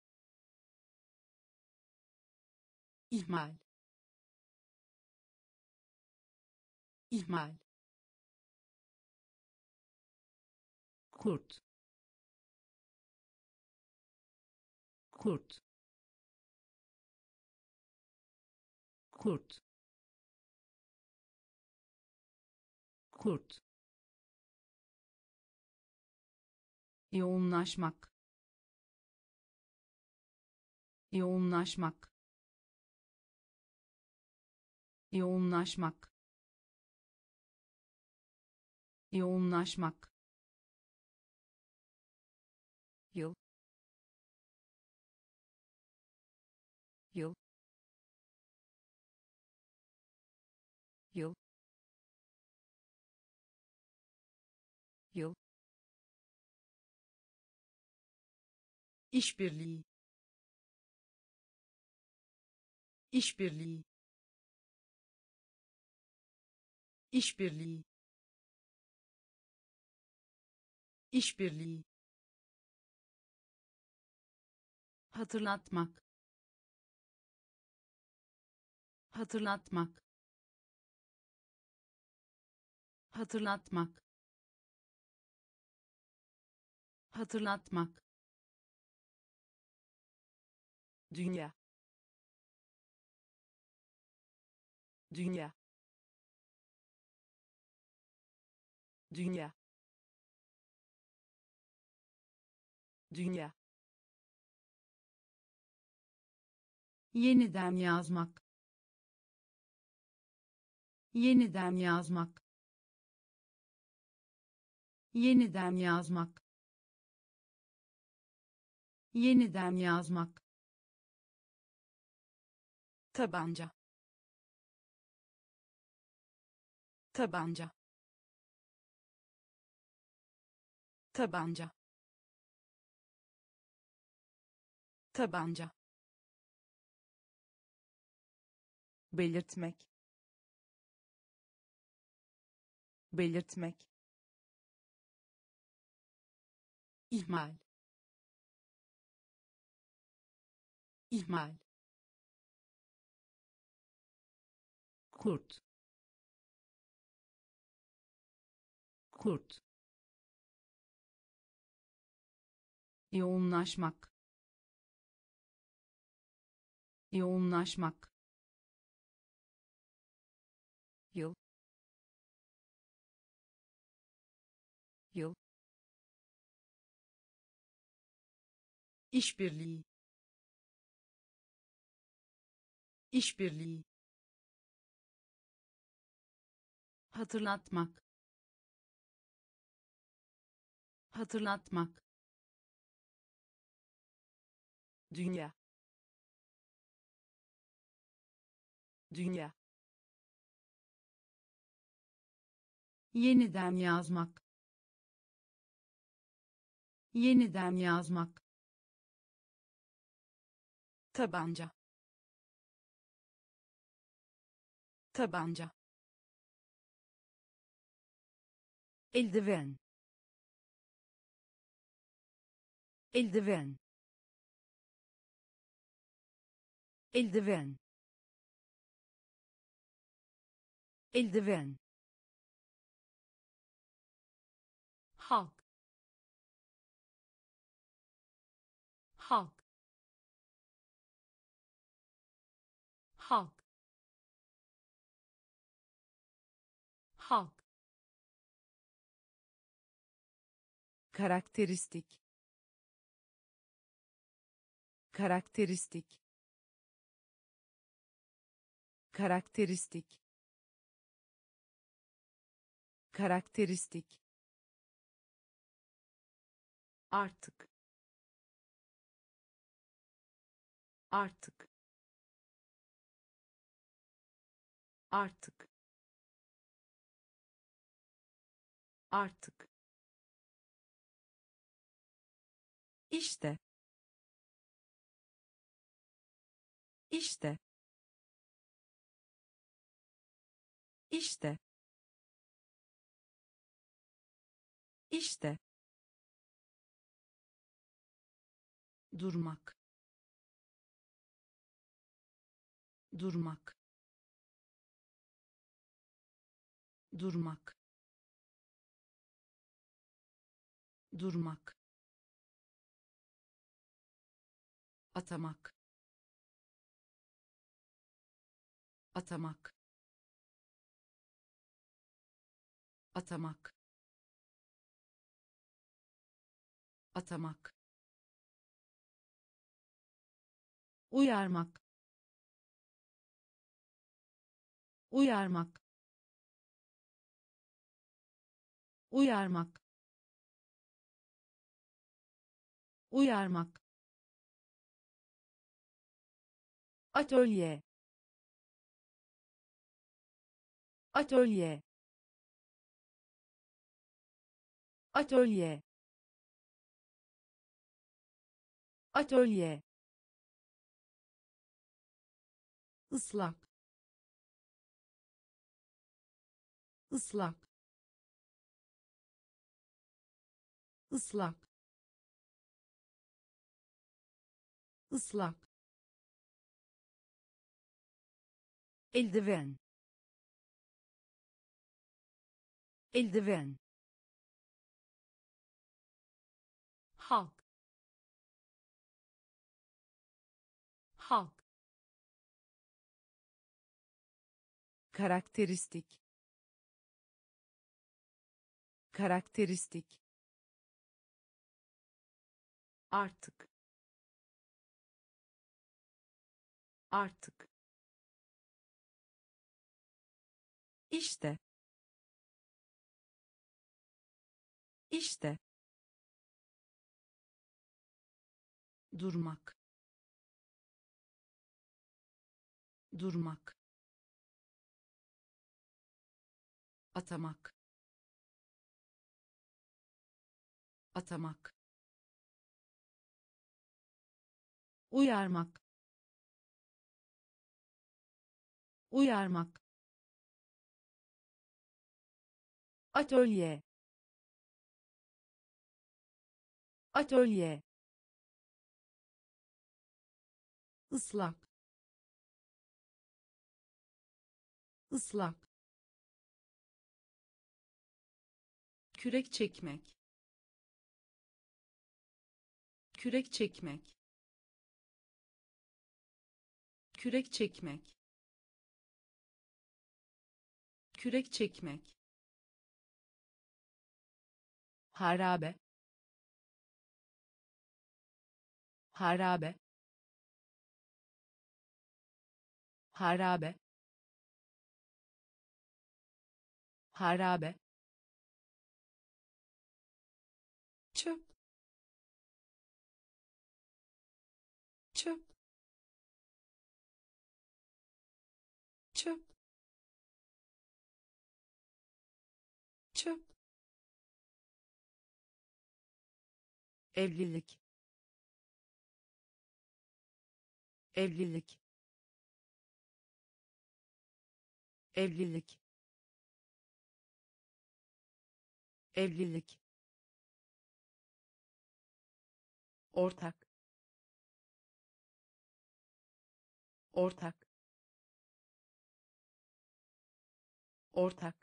ihmal, ihmal, kurt, kurt, kurt, kurt, yoğunlaşmak, yoğunlaşmak, yoğunlaşmak, yoğunlaşmak, yıl, yıl, yıl, yıl, işbirliği, işbirliği, işbirliği, işbirliği, hatırlatmak, hatırlatmak, hatırlatmak, hatırlatmak, dünya, dünya, dünya, dünya, yeniden yazmak, yeniden yazmak, yeniden yazmak, yeniden yazmak, tabanca, tabanca, tabanca, tabanca, belirtmek, belirtmek, ihmal, ihmal, kurt, kurt, yoğunlaşmak, yoğunlaşmak, yıl, yıl, işbirliği, işbirliği, hatırlatmak, hatırlatmak, dünya, dünya, yeniden yazmak, yeniden yazmak, tabanca, tabanca, eldiven, eldiven, eldiven, eldiven, halk, halk, halk, halk, karakteristik, karakteristik, karakteristik, karakteristik, artık, artık, artık, artık, işte, işte, işte, işte, durmak, durmak, durmak, durmak, atamak, atamak, atamak, atamak, uyarmak, uyarmak, uyarmak, uyarmak, atölye, atölye, atölye, atölye, ıslak, ıslak, ıslak, ıslak, eldiven, eldiven, halk, halk, karakteristik, karakteristik, artık, artık, işte, işte, durmak, durmak, atamak, atamak, uyarmak, uyarmak, atölye, atölye, ıslak, ıslak, kürek çekmek, kürek çekmek, kürek çekmek, kürek çekmek, harabe, harabe, harabe, harabe, çöp, çöp, çöp, çöp, evlilik, evlilik, evlilik, evlilik, ortak, ortak, ortak,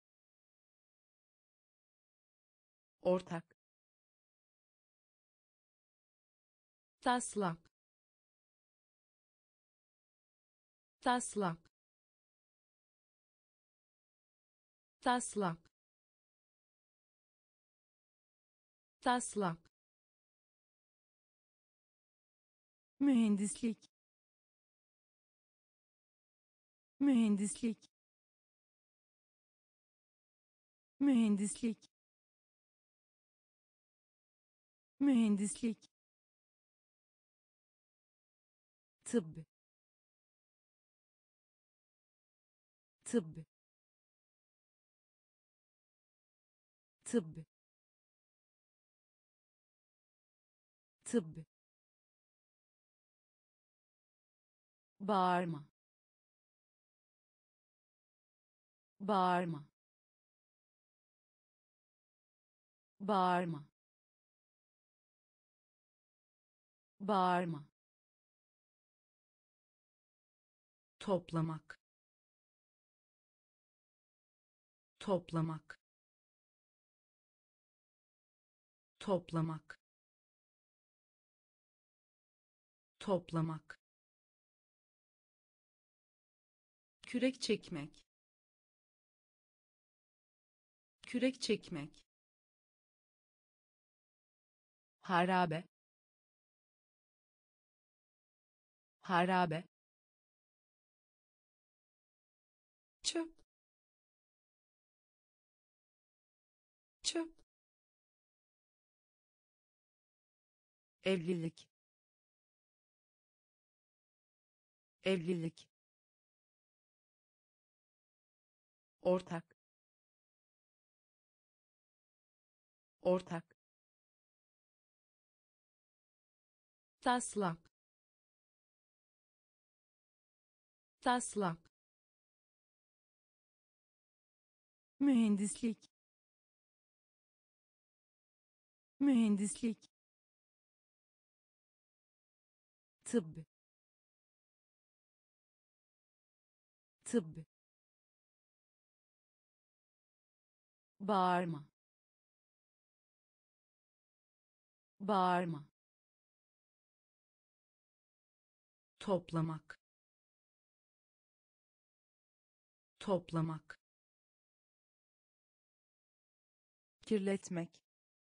ortak, taslak, taslak, taslak, taslak, mühendislik, mühendislik, mühendislik, mühendislik, tıbb, tıbb, tıbb, tıbb, bağırma, bağırma, bağırma, bağırma, toplamak, toplamak, toplamak, toplamak, kürek çekmek, kürek çekmek, harabe, harabe, çöp, çöp, evlilik, evlilik, ortak, ortak, taslak, taslak, mühendislik, mühendislik, tıbb, tıbb, bağırma, bağırma, toplamak, toplamak, kirletmek,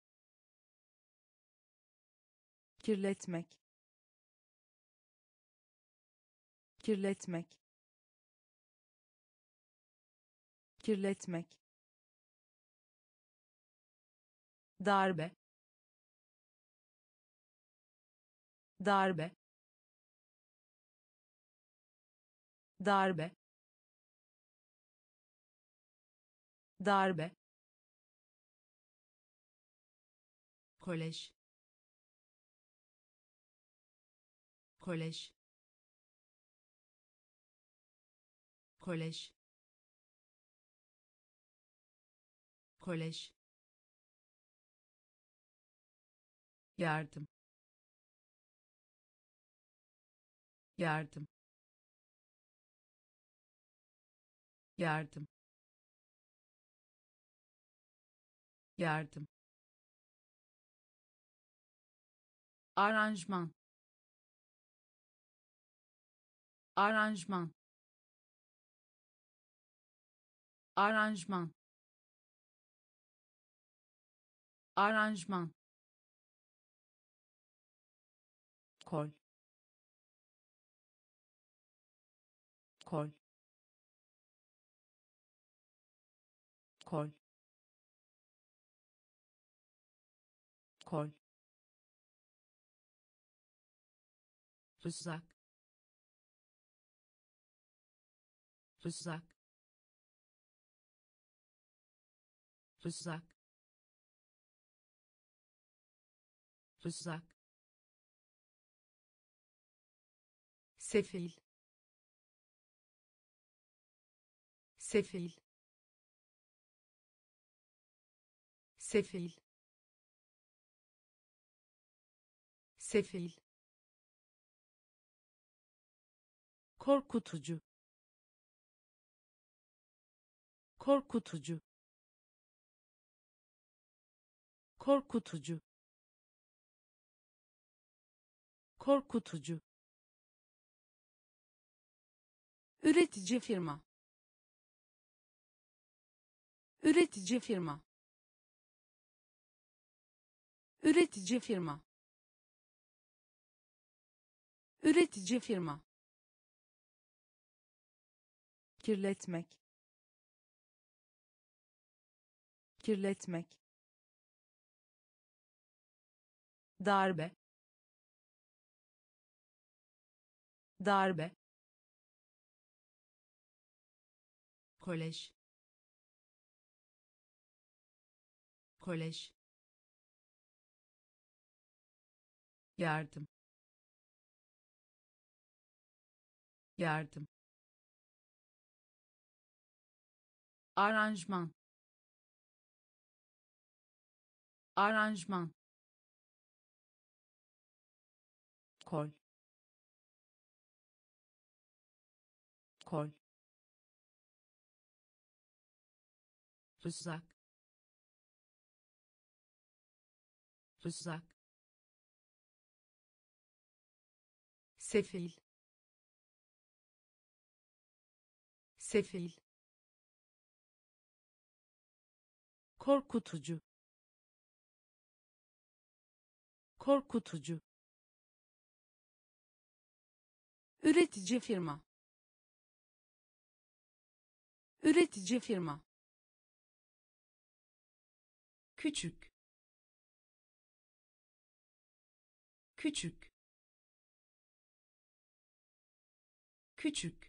kirletmek, kirletmek, kirletmek, darbe, darbe, darbe, darbe, kolej, kolej, kolej, kolej, yardım, yardım, yardım, yardım, aranjman aranjman aranjman aranjman kol kol kol kol rızak rızak rızak rızak sefil sefil sefil sefil korkutucu korkutucu korkutucu korkutucu üretici firma üretici firma üretici firma üretici firma kirletmek kirletmek darbe darbe kolej kolej yardım yardım aranjman aranjman kol kol rızak rızak sefil sefil korkutucu korkutucu üretici firma üretici firma küçük küçük küçük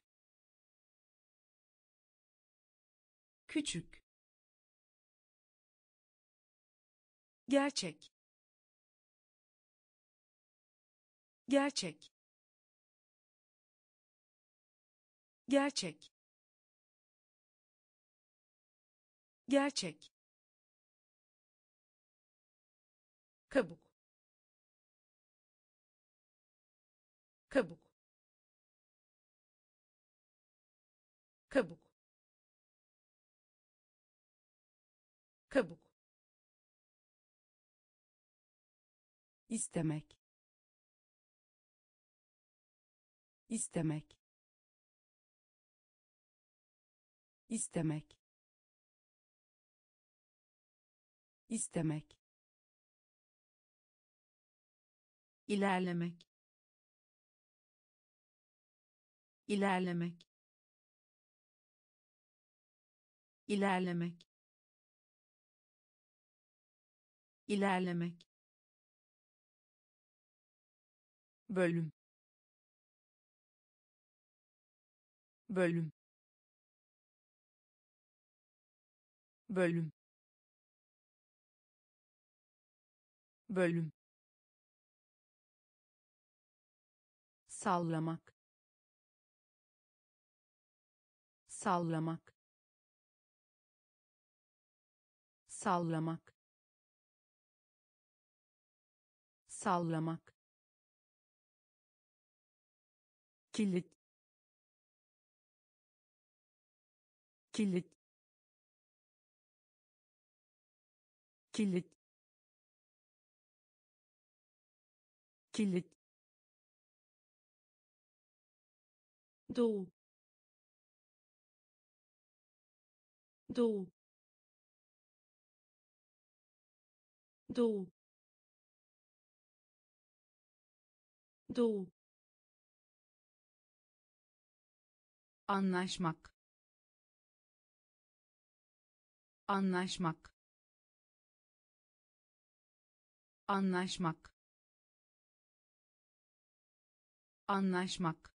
küçük gerçek gerçek gerçek gerçek kabuk kabuk kabuk kabuk istemek istemek istemek istemek ilerlemek ilerlemek ilerlemek ilerlemek bölüm bölüm bölüm bölüm sallamak sallamak sallamak sallamak kilit kilit kilit kilit, doğu, doğu, doğu, doğu, anlaşmak, anlaşmak, anlaşmak, anlaşmak,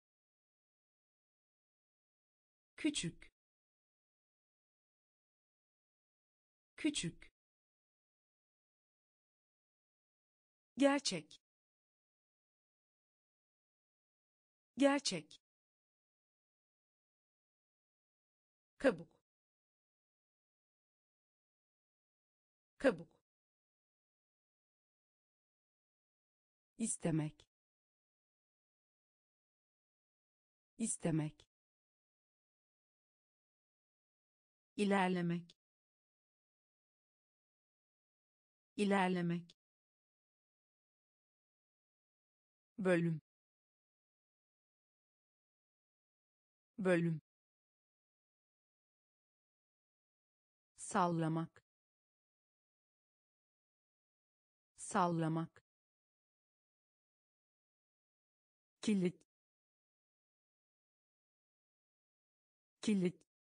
küçük, küçük, gerçek, gerçek, kabuk, kabuk, istemek, istemek, ilerlemek, ilerlemek, bölüm, bölüm, sallamak, sallamak, kilit, kilit,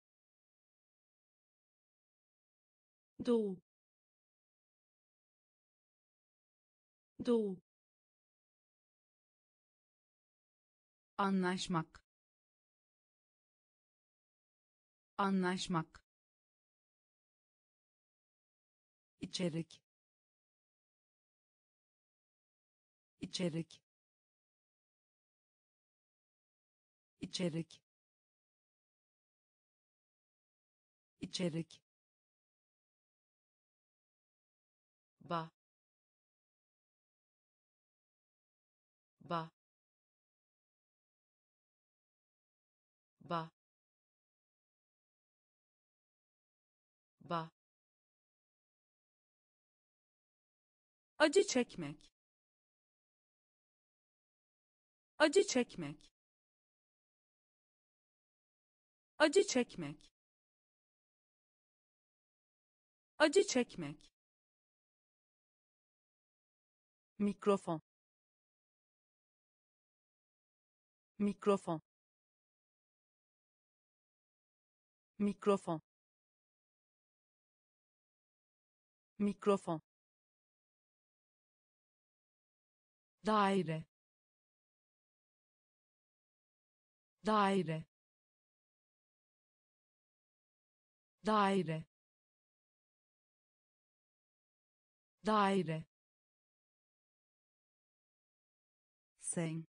doğu, doğu, anlaşmak, anlaşmak, içerik, içerik, içerik, içerik, ba, ba, ba, ba, acı çekmek, acı çekmek, acı çekmek, acı çekmek, mikrofon, mikrofon, mikrofon, mikrofon, daire, daire, daire, daire, sen,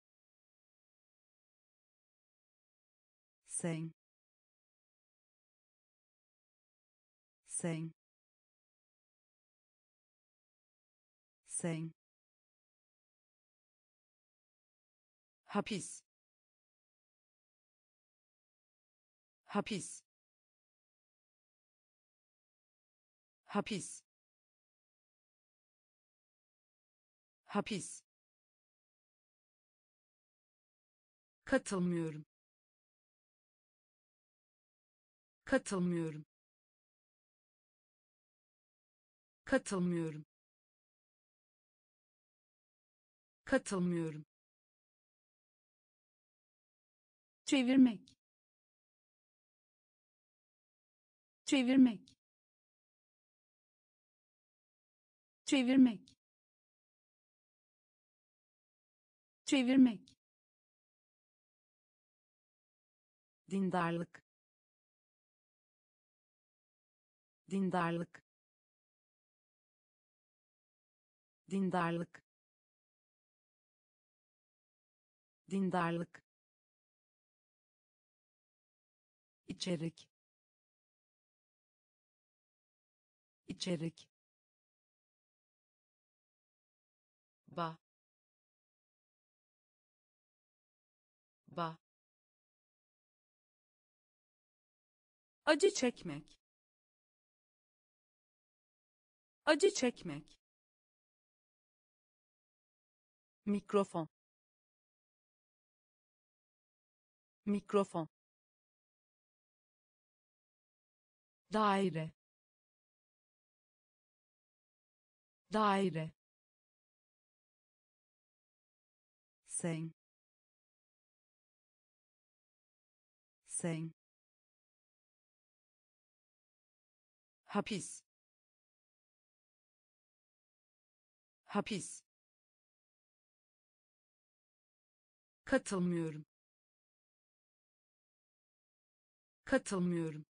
sen, sen, sen, hapis, hapis, hapis, hapis, katılmıyorum, katılmıyorum, katılmıyorum, katılmıyorum, çevirmek, çevirmek, çevirmek, çevirmek, dindarlık, dindarlık, dindarlık, dindarlık, içerik, içerik, ba, ba, acı çekmek, acı çekmek, mikrofon, mikrofon, daire, daire, sen, sen, hapis, hapis, katılmıyorum, katılmıyorum,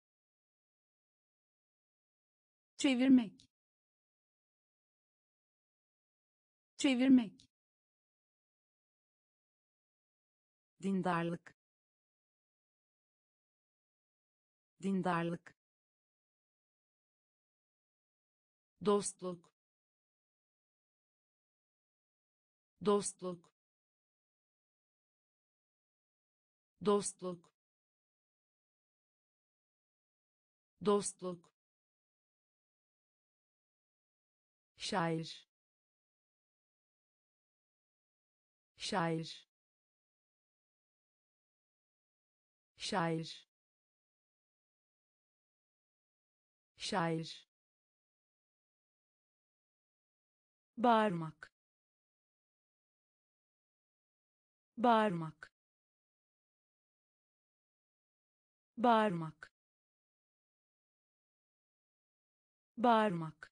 çevirmek, çevirmek, dindarlık, dindarlık, dostluk, dostluk, dostluk, dostluk, şair, şair, şair, şair, bağırmak, bağırmak, bağırmak, bağırmak,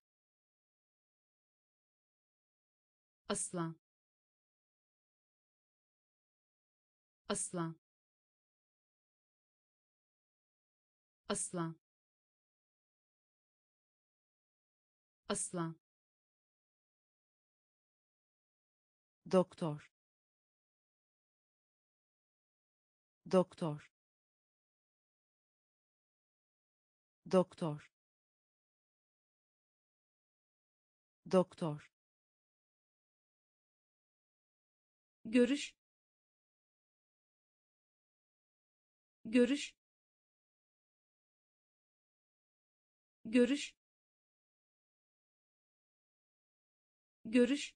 aslan, aslan, aslan, aslan, doktor, doktor, doktor, doktor, görüş, görüş, görüş, görüş,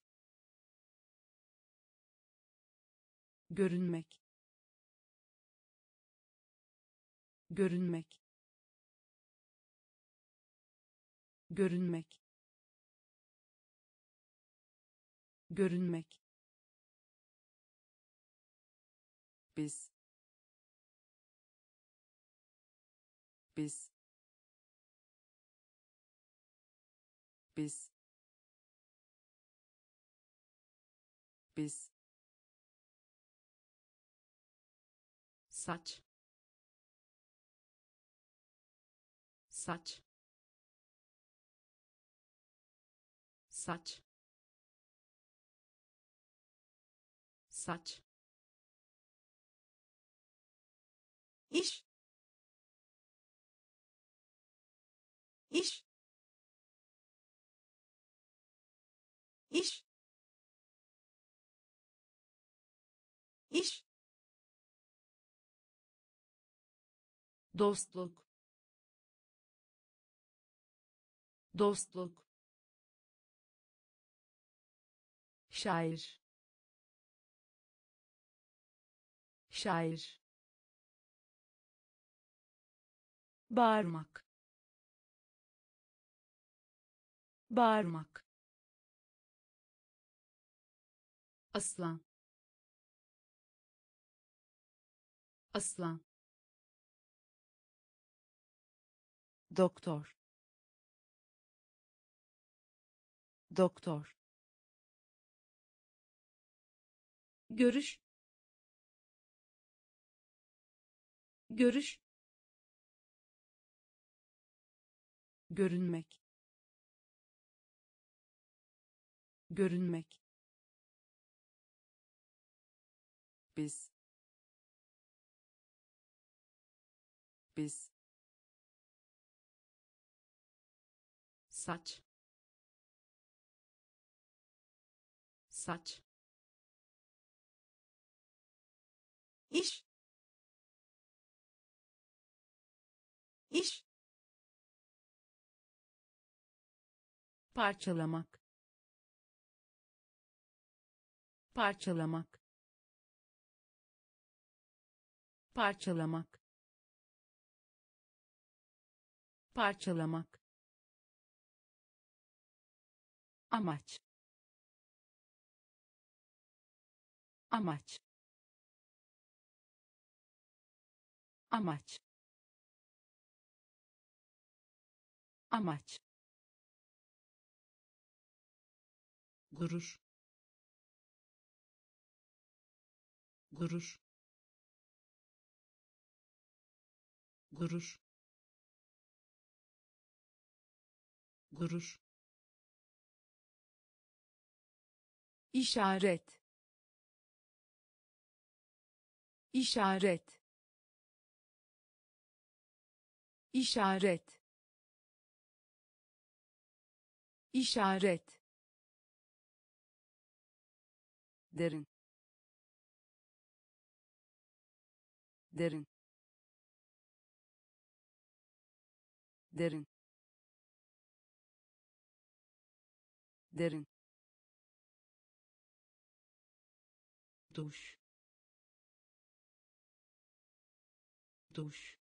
görünmek, görünmek, görünmek, görünmek, biz, biz, biz, biz, saç, saç, saç, saç, iş, iş, iş, iş, dostluk, dostluk, şair, şair, bağırmak, bağırmak, aslan, aslan, doktor, doktor, görüş, görüş, görünmek, görünmek, biz, biz, saç, saç, iş, iş, parçalamak, parçalamak, parçalamak, parçalamak, amaç, amaç, amaç, amaç, gurur, gurur, gurur, gurur, işaret, işaret, işaret, işaret, derin, derin, derin, derin, duş, duş,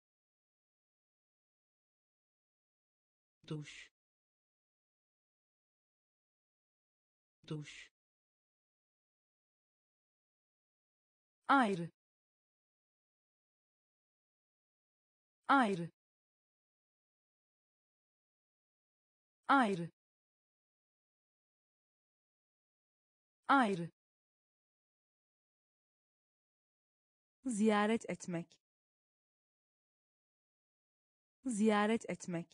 duş, duş, ayrı, ayrı, ayrı, ayrı, ziyaret etmek, ziyaret etmek,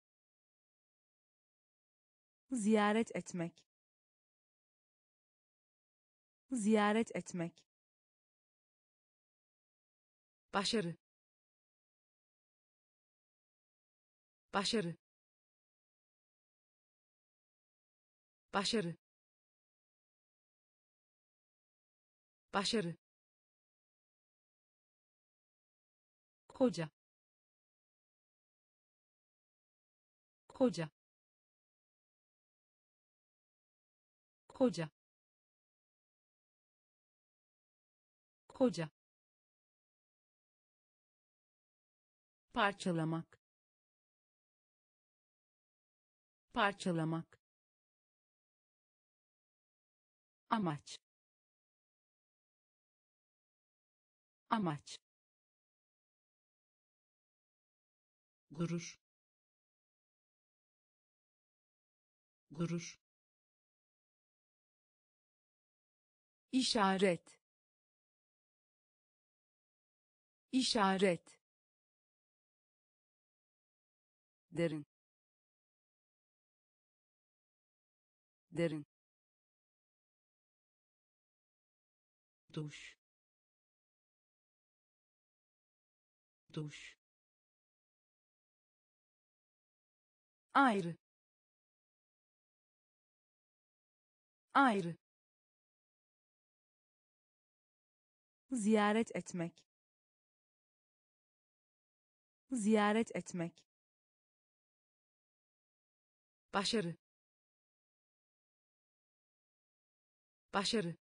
ziyaret etmek, ziyaret etmek, başarı, başarı, başarı, başarı, koca, koca, koca, koca, parçalamak, parçalamak, amaç, amaç, gurur, gurur, işaret, işaret, derin, derin, duş, duş, ayrı, ayrı, ziyaret etmek, ziyaret etmek, başarı, başarı,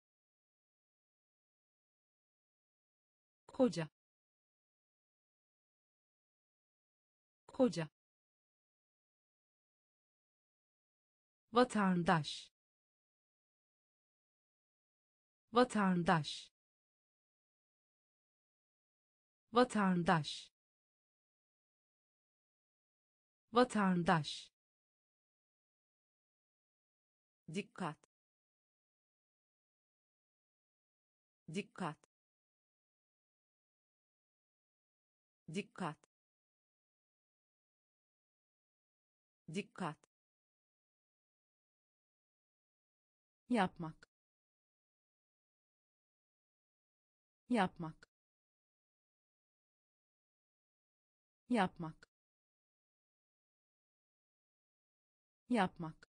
koca, koca, vatandaş, vatandaş, vatandaş, vatandaş, dikkat, dikkat, dikkat, dikkat, yapmak, yapmak, yapmak, yapmak,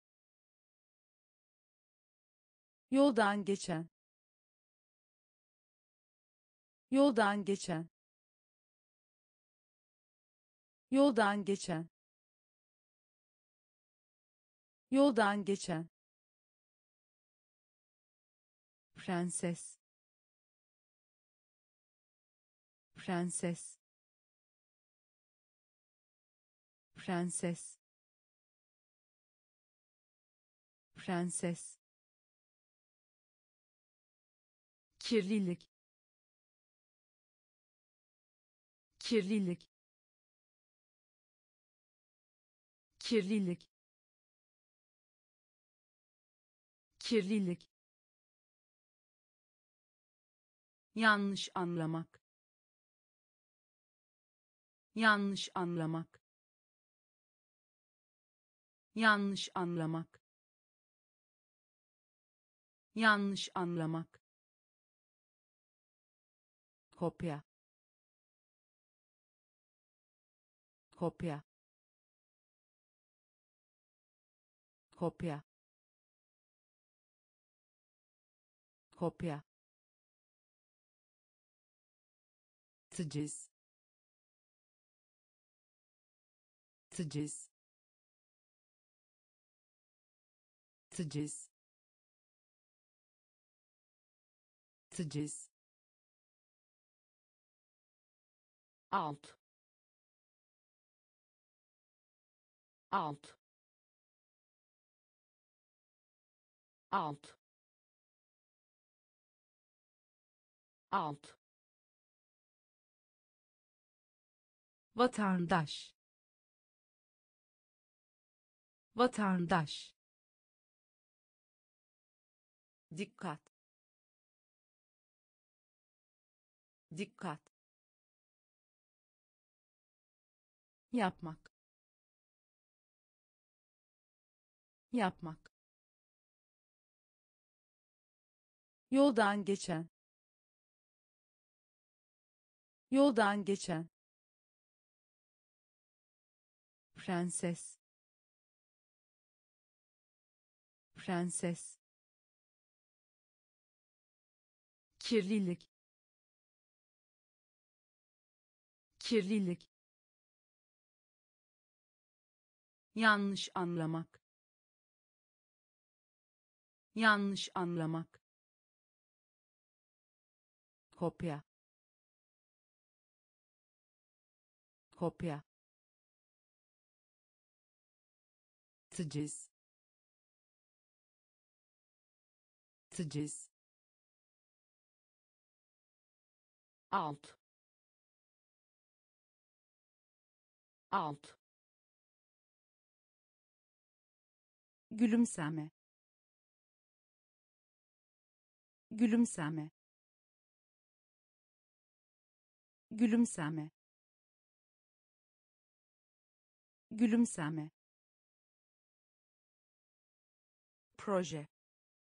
yoldan geçen, yoldan geçen, yoldan geçen, yoldan geçen, prenses prenses prenses prenses kirlilik kirlilik kirlilik kirlilik yanlış anlamak yanlış anlamak yanlış anlamak yanlış anlamak kopya kopya kopya kopya teciz teciz teciz teciz alt alt alt alt vatandaş vatandaş dikkat dikkat yapmak yapmak yoldan geçen yoldan geçen prenses prenses kirlilik kirlilik yanlış anlamak yanlış anlamak kopya kopya teciz teciz alt alt gülümseme gülümseme gülümseme gülümseme proje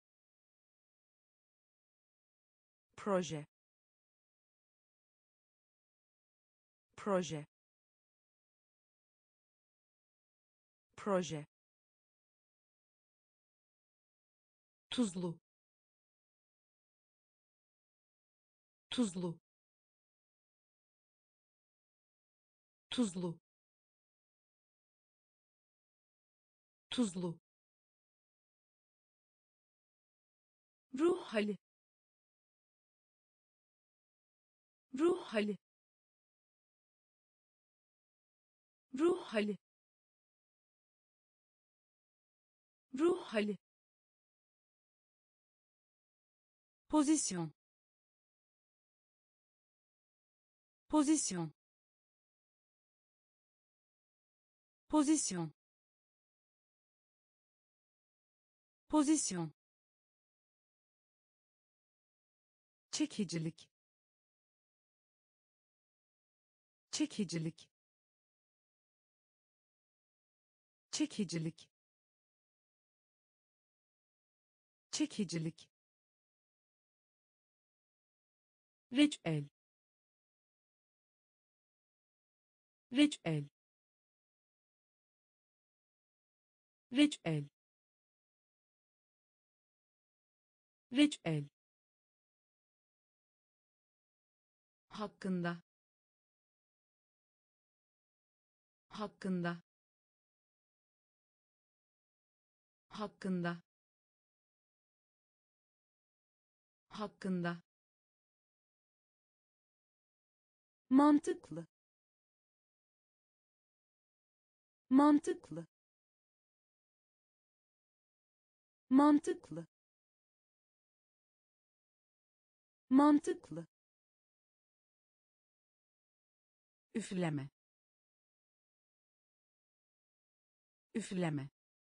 proje proje proje tuzlu tuzlu tuzlu tuzlu ruh hali ruh hali ruh hali ruh hali pozisyon pozisyon pozisyon pozisyon çekicilik çekicilik çekicilik çekicilik reçel reçel reçel reçel hakkında hakkında hakkında hakkında, mantıklı, mantıklı, mantıklı, mantıklı, üfleme, üfleme,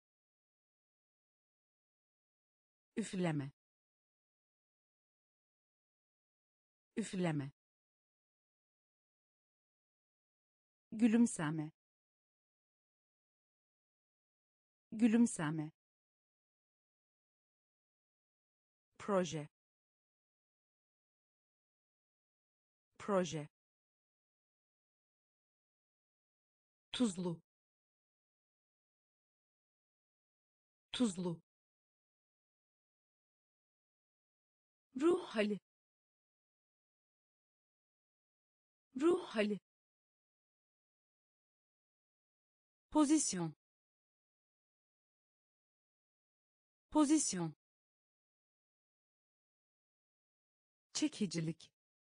üfleme, üfleme, gülümseme, gülümseme, proje, proje, tuzlu, tuzlu, ruh hali, ruh hali, pozisyon, pozisyon, çekicilik,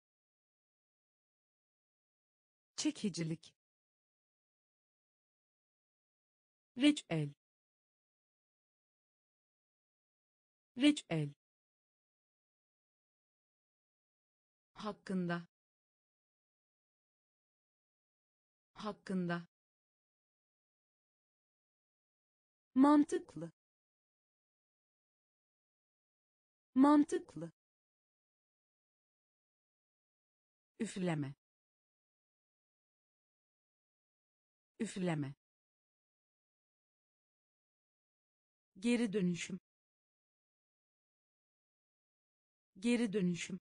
çekicilik, reçel, reçel, hakkında, hakkında, mantıklı, mantıklı, üfleme, üfleme, geri dönüşüm, geri dönüşüm,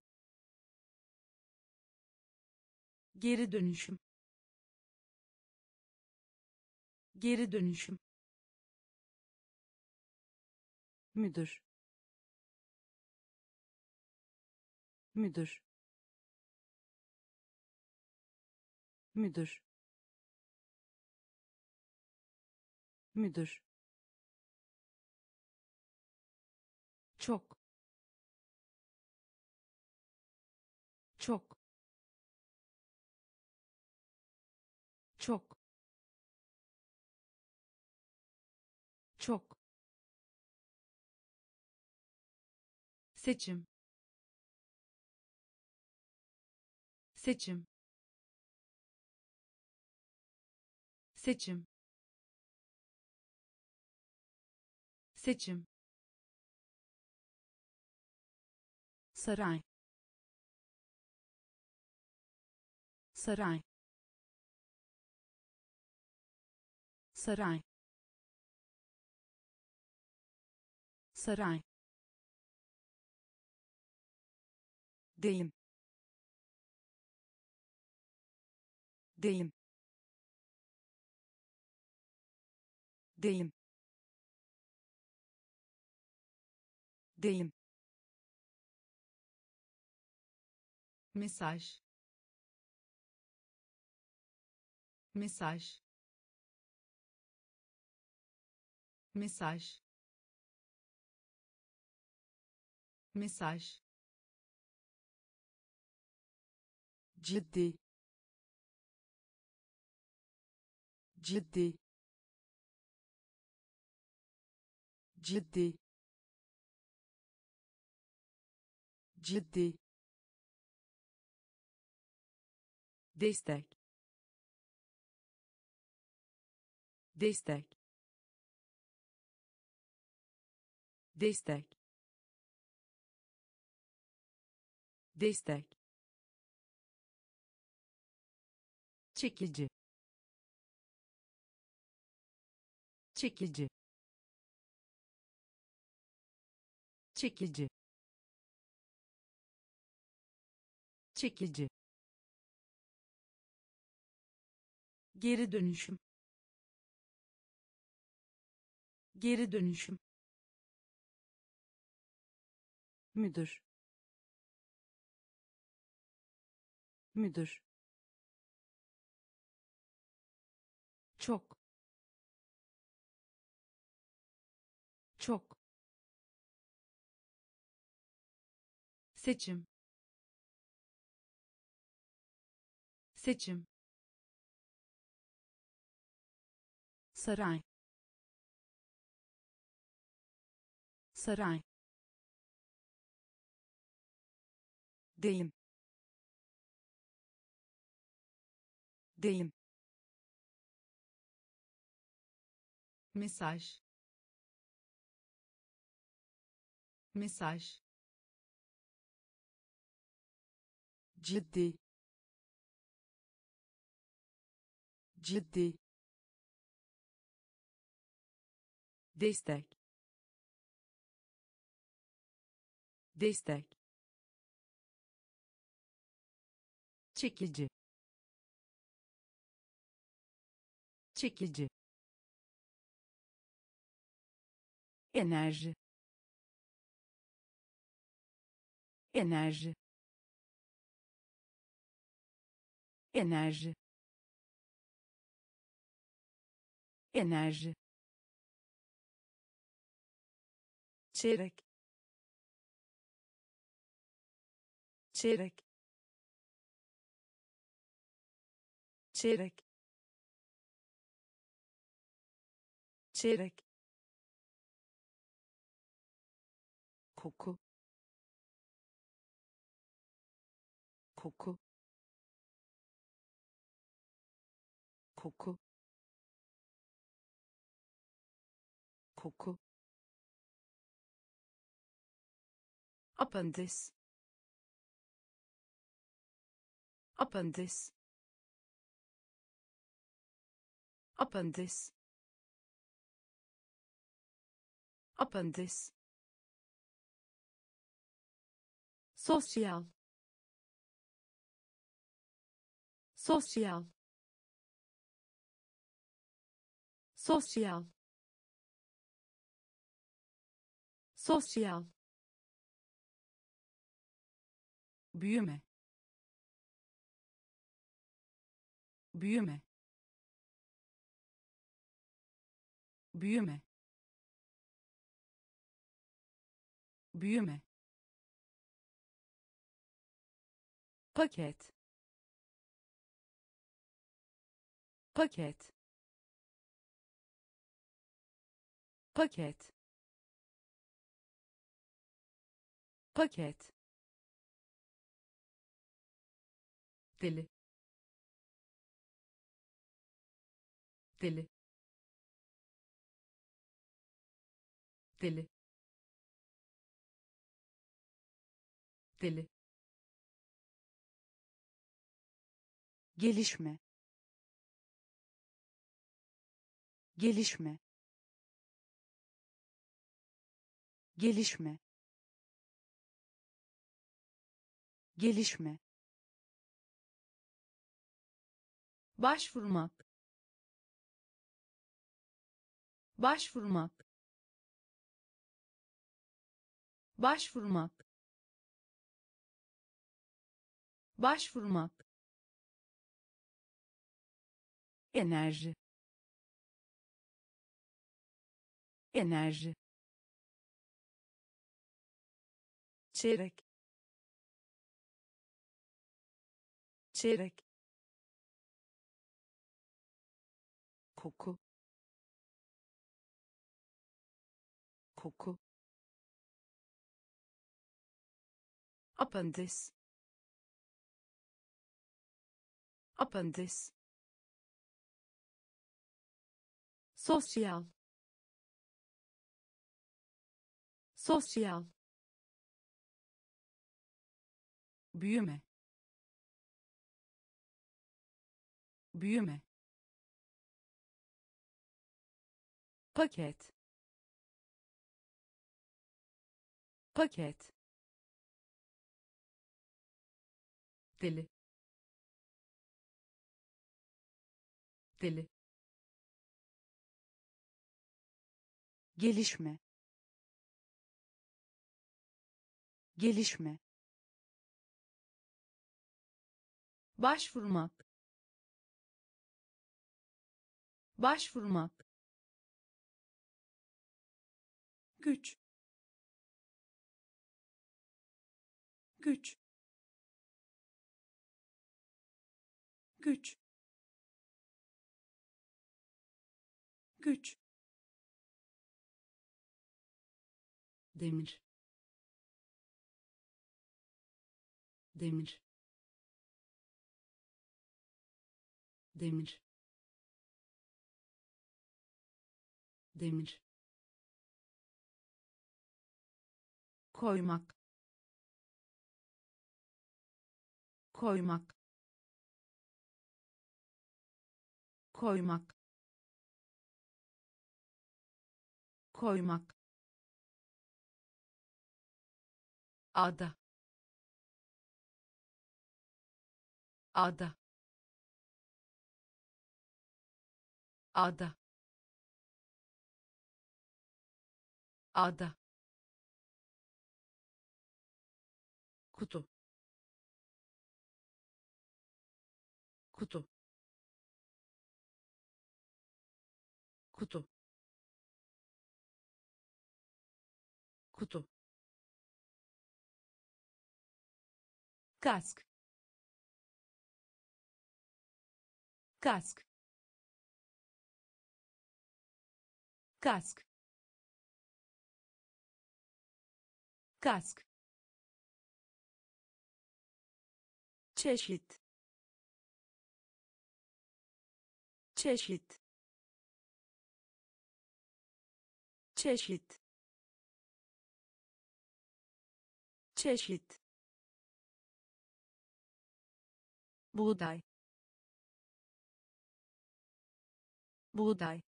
geri dönüşüm, geri dönüşüm, müdür, müdür, müdür, müdür, çok, çok, çok, çok, seçim, seçim, seçim, seçim, saray, saray, saray, saray, deyim, deyim, deyim, deyim, mesaj, mesaj, mesaj, mesaj, ciddi, ciddi, ciddi, ciddi, destek, destek, destek, destek, çekici, çekici, çekici, çekici, geri dönüşüm, geri dönüşüm, müdür, müdür, çok, çok, seçim seçim saray saray deyim deyim mesaj mesaj ciddi ciddi destek destek çekici, çekici, enerji, enerji, enerji, enerji, çeyrek, çeyrek, çeyrek, çeyrek, koku, koku, koku, koku, apandis apandis apandis apandis sosyal sosyal sosyal sosyal büyüme, büyüme, büyüme, büyüme, paket, paket, paket, paket, deli deli deli deli gelişme, gelişme, gelişme, gelişme, başvurmak başvurmak başvurmak başvurmak enerji, enerji, çeyrek, çeyrek, koku, koku, apandis apandis sosyal sosyal büyüme, büyüme, paket, paket, deli deli gelişme, gelişme, başvurmak başvurmak güç, güç güç güç demir demir demir demir koymak koymak koymak koymak ada ada ada ada kutu kutu kutu kutu kask kask kask kask çeşit çeşit çeşit çeşit buğday buğday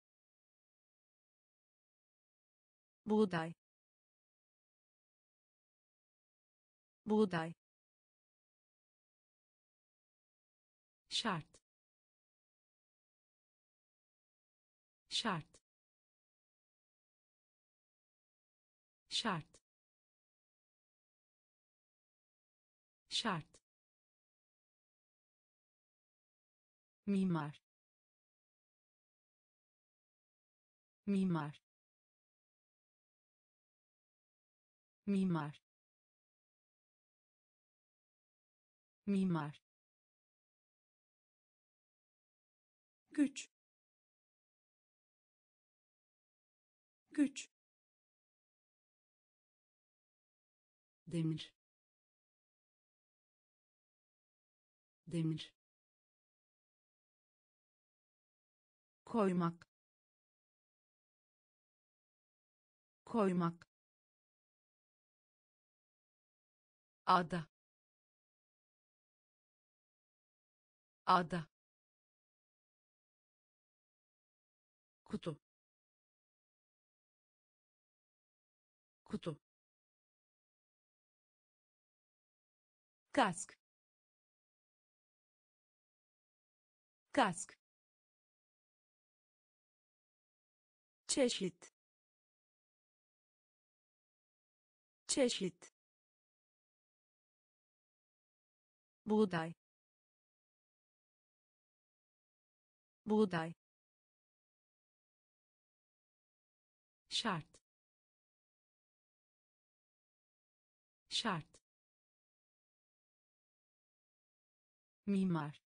buğday buğday şart şart şart şart mimar mimar mimar mimar güç güç demir demir koymak koymak ada ada kutu kutu kask kask çeşit çeşit buğday buğday şart şart mimar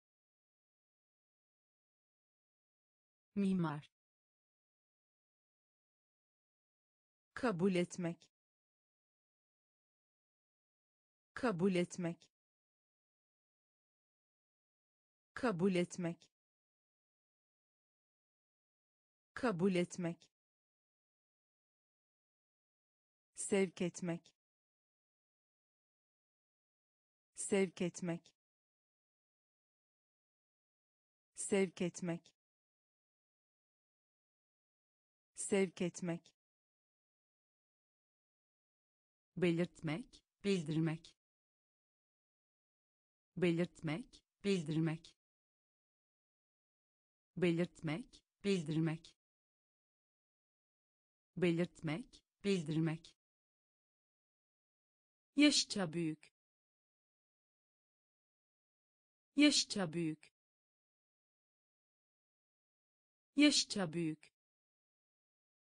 mimar kabul etmek kabul etmek kabul etmek kabul etmek sevk etmek sevk etmek sevk etmek sevk etmek belirtmek bildirmek belirtmek bildirmek belirtmek bildirmek belirtmek bildirmek yaşça büyük yaşça büyük yaşça büyük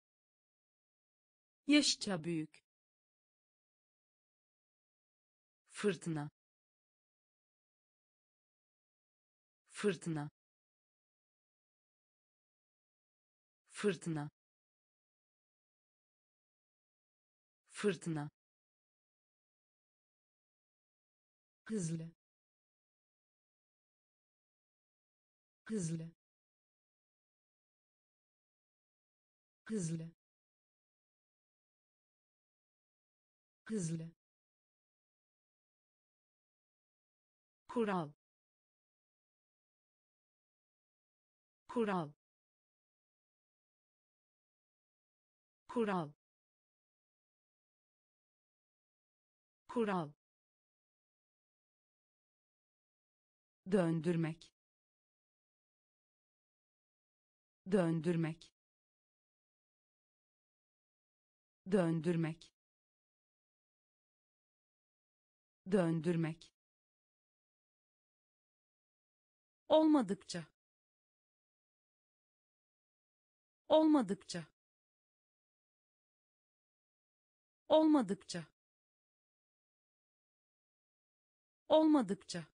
yaşça büyük fırtına, fırtına, fırtına, fırtına, hızlı, hızlı, hızlı, hızlı, kural, kural, kural, kural, döndürmek, döndürmek, döndürmek, döndürmek, olmadıkça, olmadıkça, olmadıkça, olmadıkça,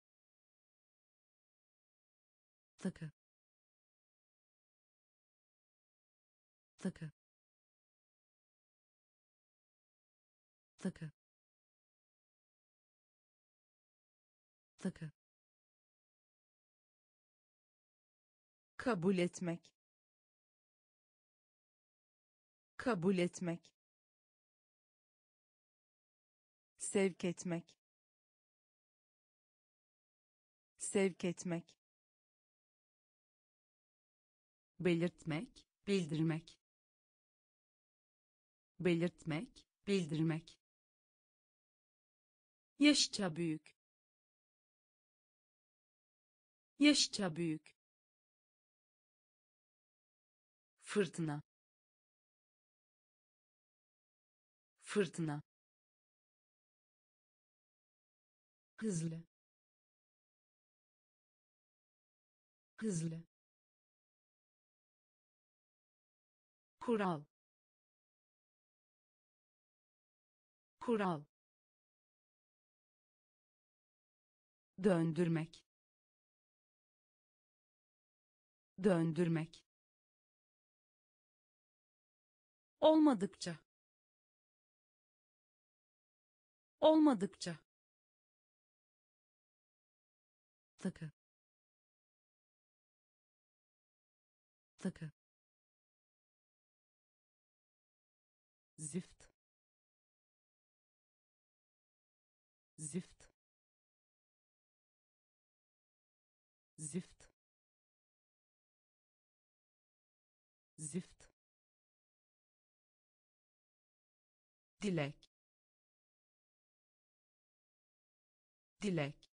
takı, takı, takı, takı, kabul etmek, kabul etmek, sevk etmek, sevk etmek, belirtmek, bildirmek, belirtmek, bildirmek, yaşça büyük, yaşça büyük, fırtına, fırtına, hızlı, hızlı, kural, kural, döndürmek, döndürmek, olmadıkça, olmadıkça, takı, takı, zift, zift, zift, zift, dilek, dilek,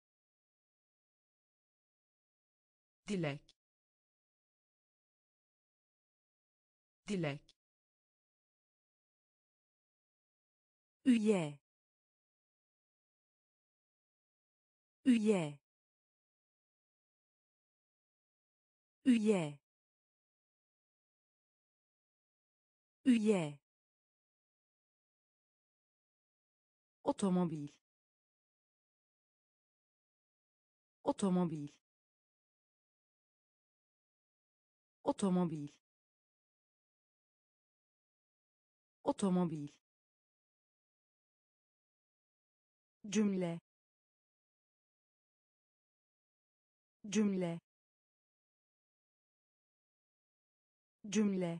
dilek, dilek, üye, üye, üye, üye, otomobil, otomobil, otomobil, otomobil, cümle, cümle, cümle,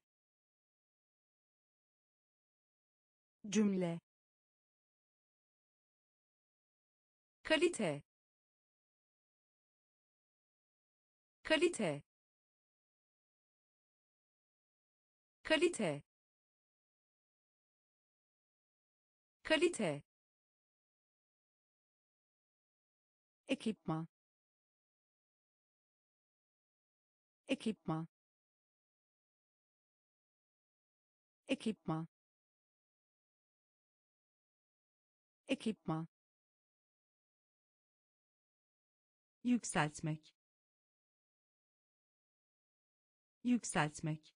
cümle, kalite, kalite, kalite, kalite, ekipman, ekipman, ekipman, ekipman, yükseltmek, yükseltmek,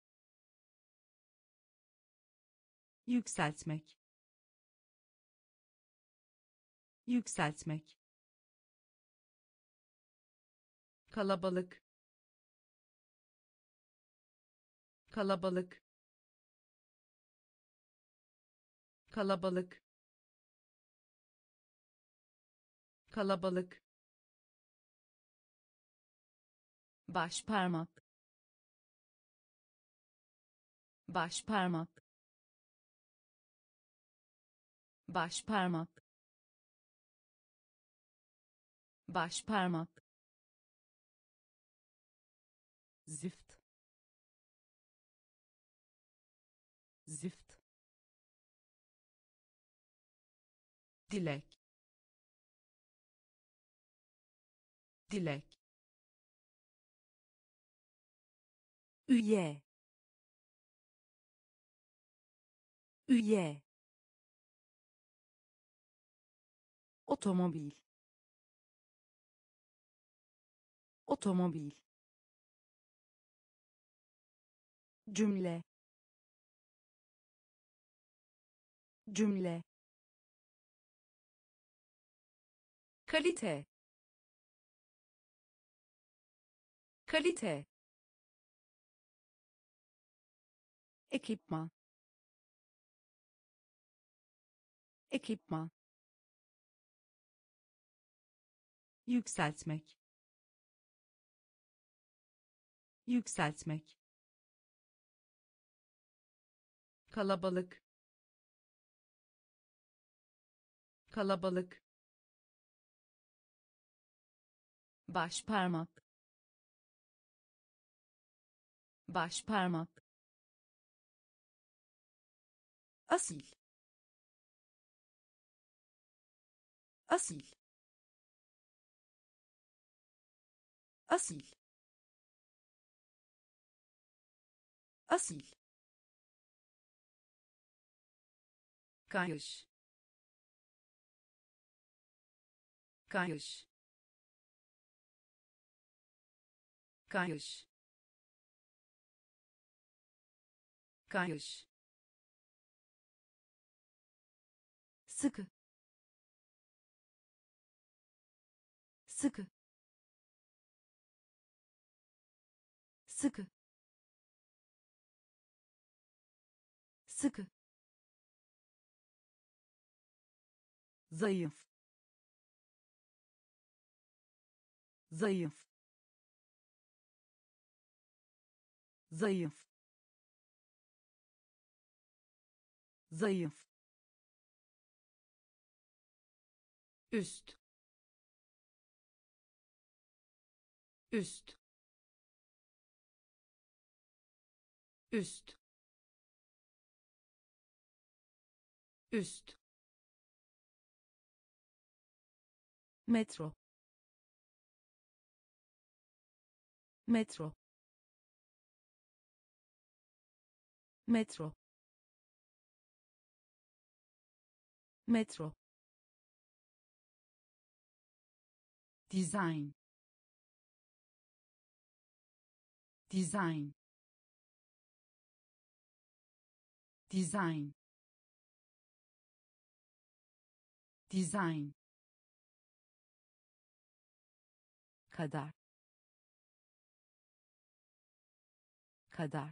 yükseltmek, yükseltmek, kalabalık, kalabalık, kalabalık, kalabalık, baş parmak, baş parmak, baş parmak, baş parmak, zift, zift, dilek, dilek, üye, üye, otomobil, otomobil, cümle, cümle, kalite, kalite, ekipman, ekipman, yükseltmek, yükseltmek, kalabalık, kalabalık, baş parmak, baş parmak, asil, asil, asil, asil, kayış, kayış, kayış, kayış, sıkı, sıkı, sıkı, sıkı, zayıf, zayıf, zayıf, zayıf, üst, üst, üst, üst, metro, metro, metro, metro, dizayn, dizayn, dizayn, dizayn, kadar, kadar,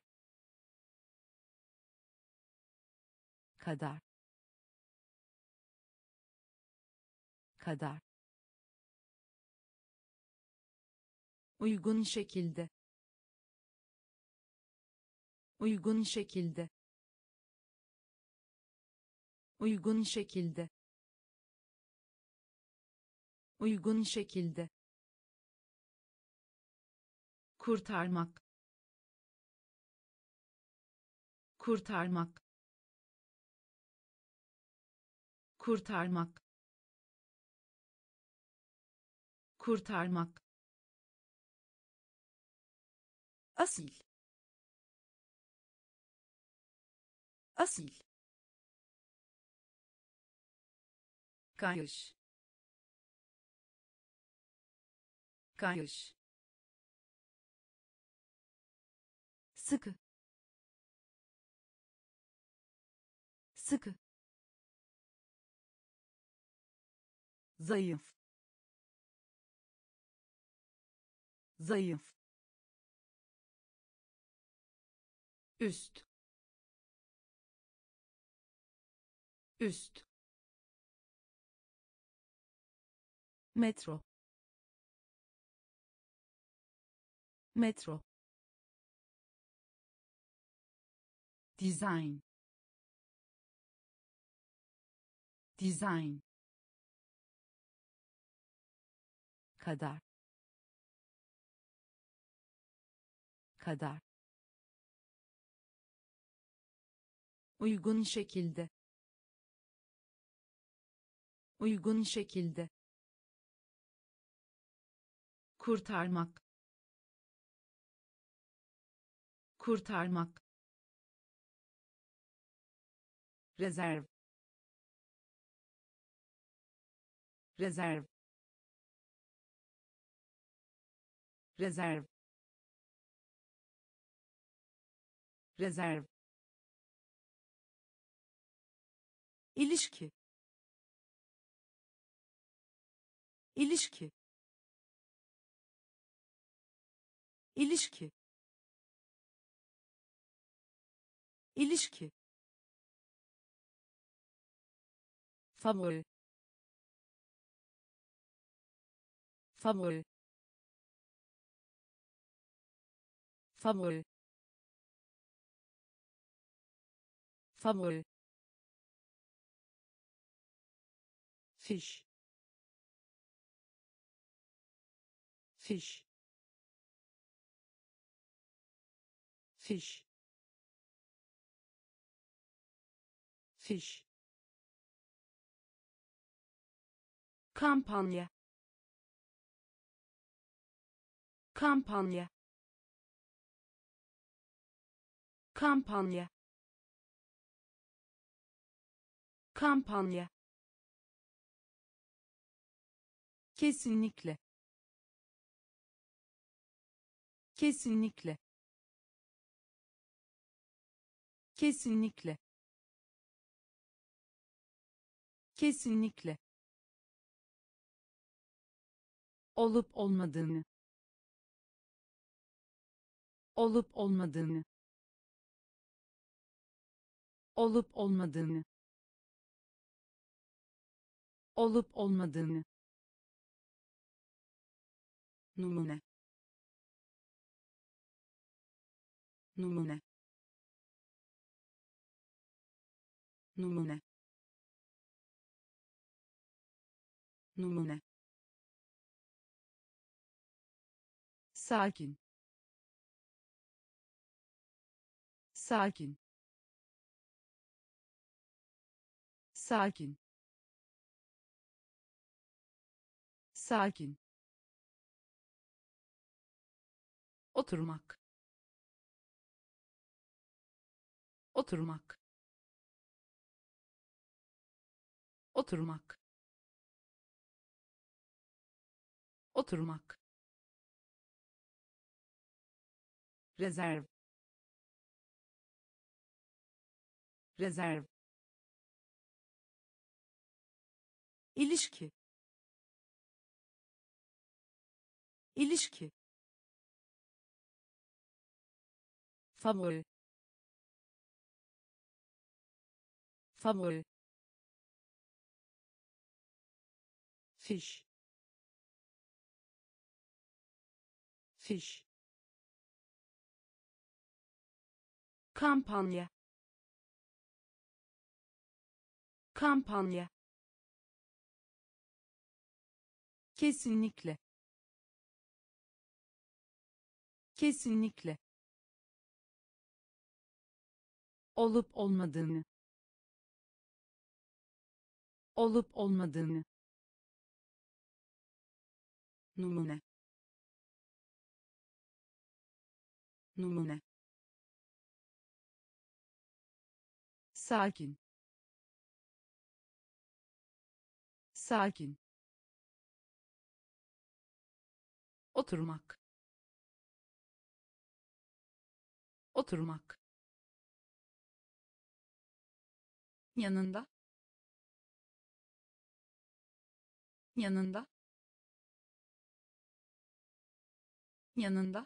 kadar, kadar, uygun şekilde, uygun şekilde, uygun şekilde, uygun şekilde, kurtarmak, kurtarmak, kurtarmak, kurtarmak, asil, asil, kayış, kayış, sıkı, sıkı, zayıf, zayıf, üst, üst, metro, metro, design, design, kadar, kadar, uygun şekilde, uygun şekilde, kurtarmak, kurtarmak, rezerv, rezerv, rezerv, rezerv, ilişki, ilişki, ilişki, ilişki, favori, favori, favori, favori, fiş, fiş, fiş, fiş, kampanya, kampanya, kampanya, kampanya, kesinlikle, kesinlikle, kesinlikle, kesinlikle, olup olmadığını, olup olmadığını, olup olmadığını, olup olmadığını, numune, numune, numune, numune, sakin, sakin, sakin, sakin, oturmak, oturmak, oturmak, oturmak, rezerv, rezerv, ilişki, ilişki, favori, favori, fiş, fiş, kampanya, kampanya, kesinlikle, kesinlikle, olup olmadığını, olup olmadığını, numune, numune, sakin, sakin, oturmak, oturmak, yanında, yanında yanında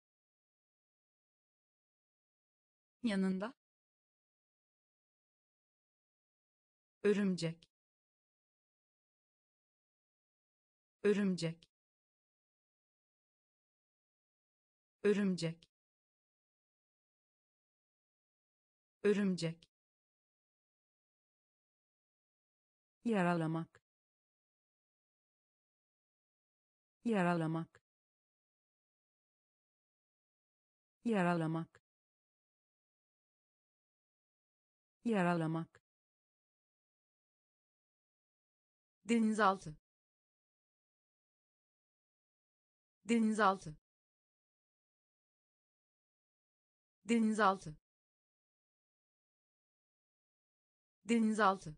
yanında örümcek örümcek örümcek örümcek yaralamak, yaralamak, yaralamak, yaralamak, denizaltı denizaltı denizaltı denizaltı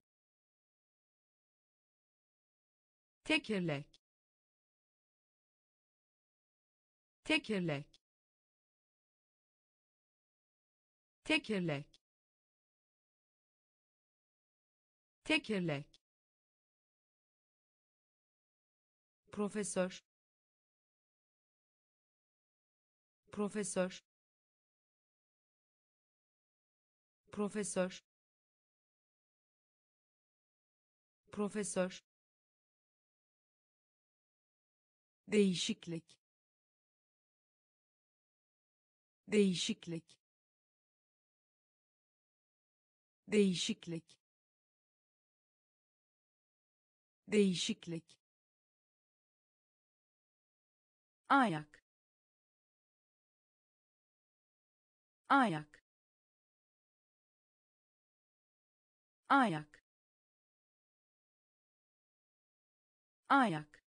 tekerlek tekerlek tekerlek tekerlek profesör profesör profesör profesör değişiklik, değişiklik, değişiklik, değişiklik, ayak, ayak, ayak, ayak,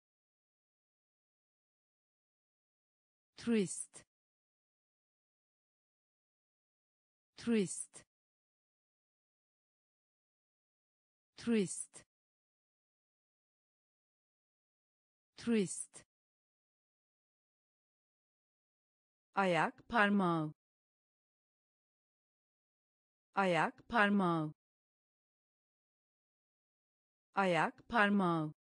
turist, turist, turist, turist, ayak parmağı ayak parmağı ayak parmağı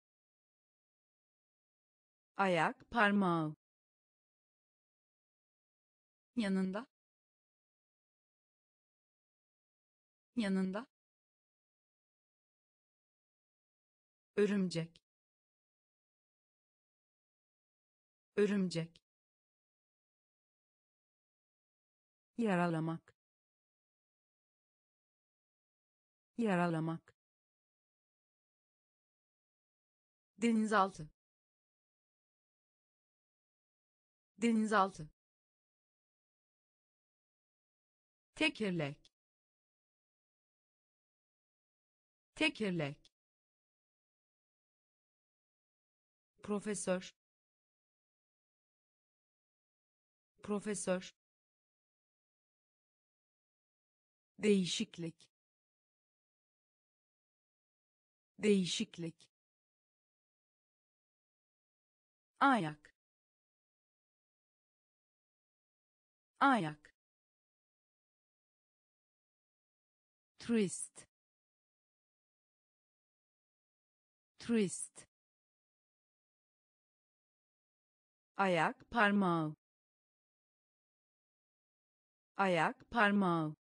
ayak parmağı yanında yanında örümcek örümcek yaralamak, yaralamak, denizaltı denizaltı tekerlek tekerlek profesör profesör değişiklik, değişiklik, ayak, ayak, turist, turist, ayak parmağı ayak parmağı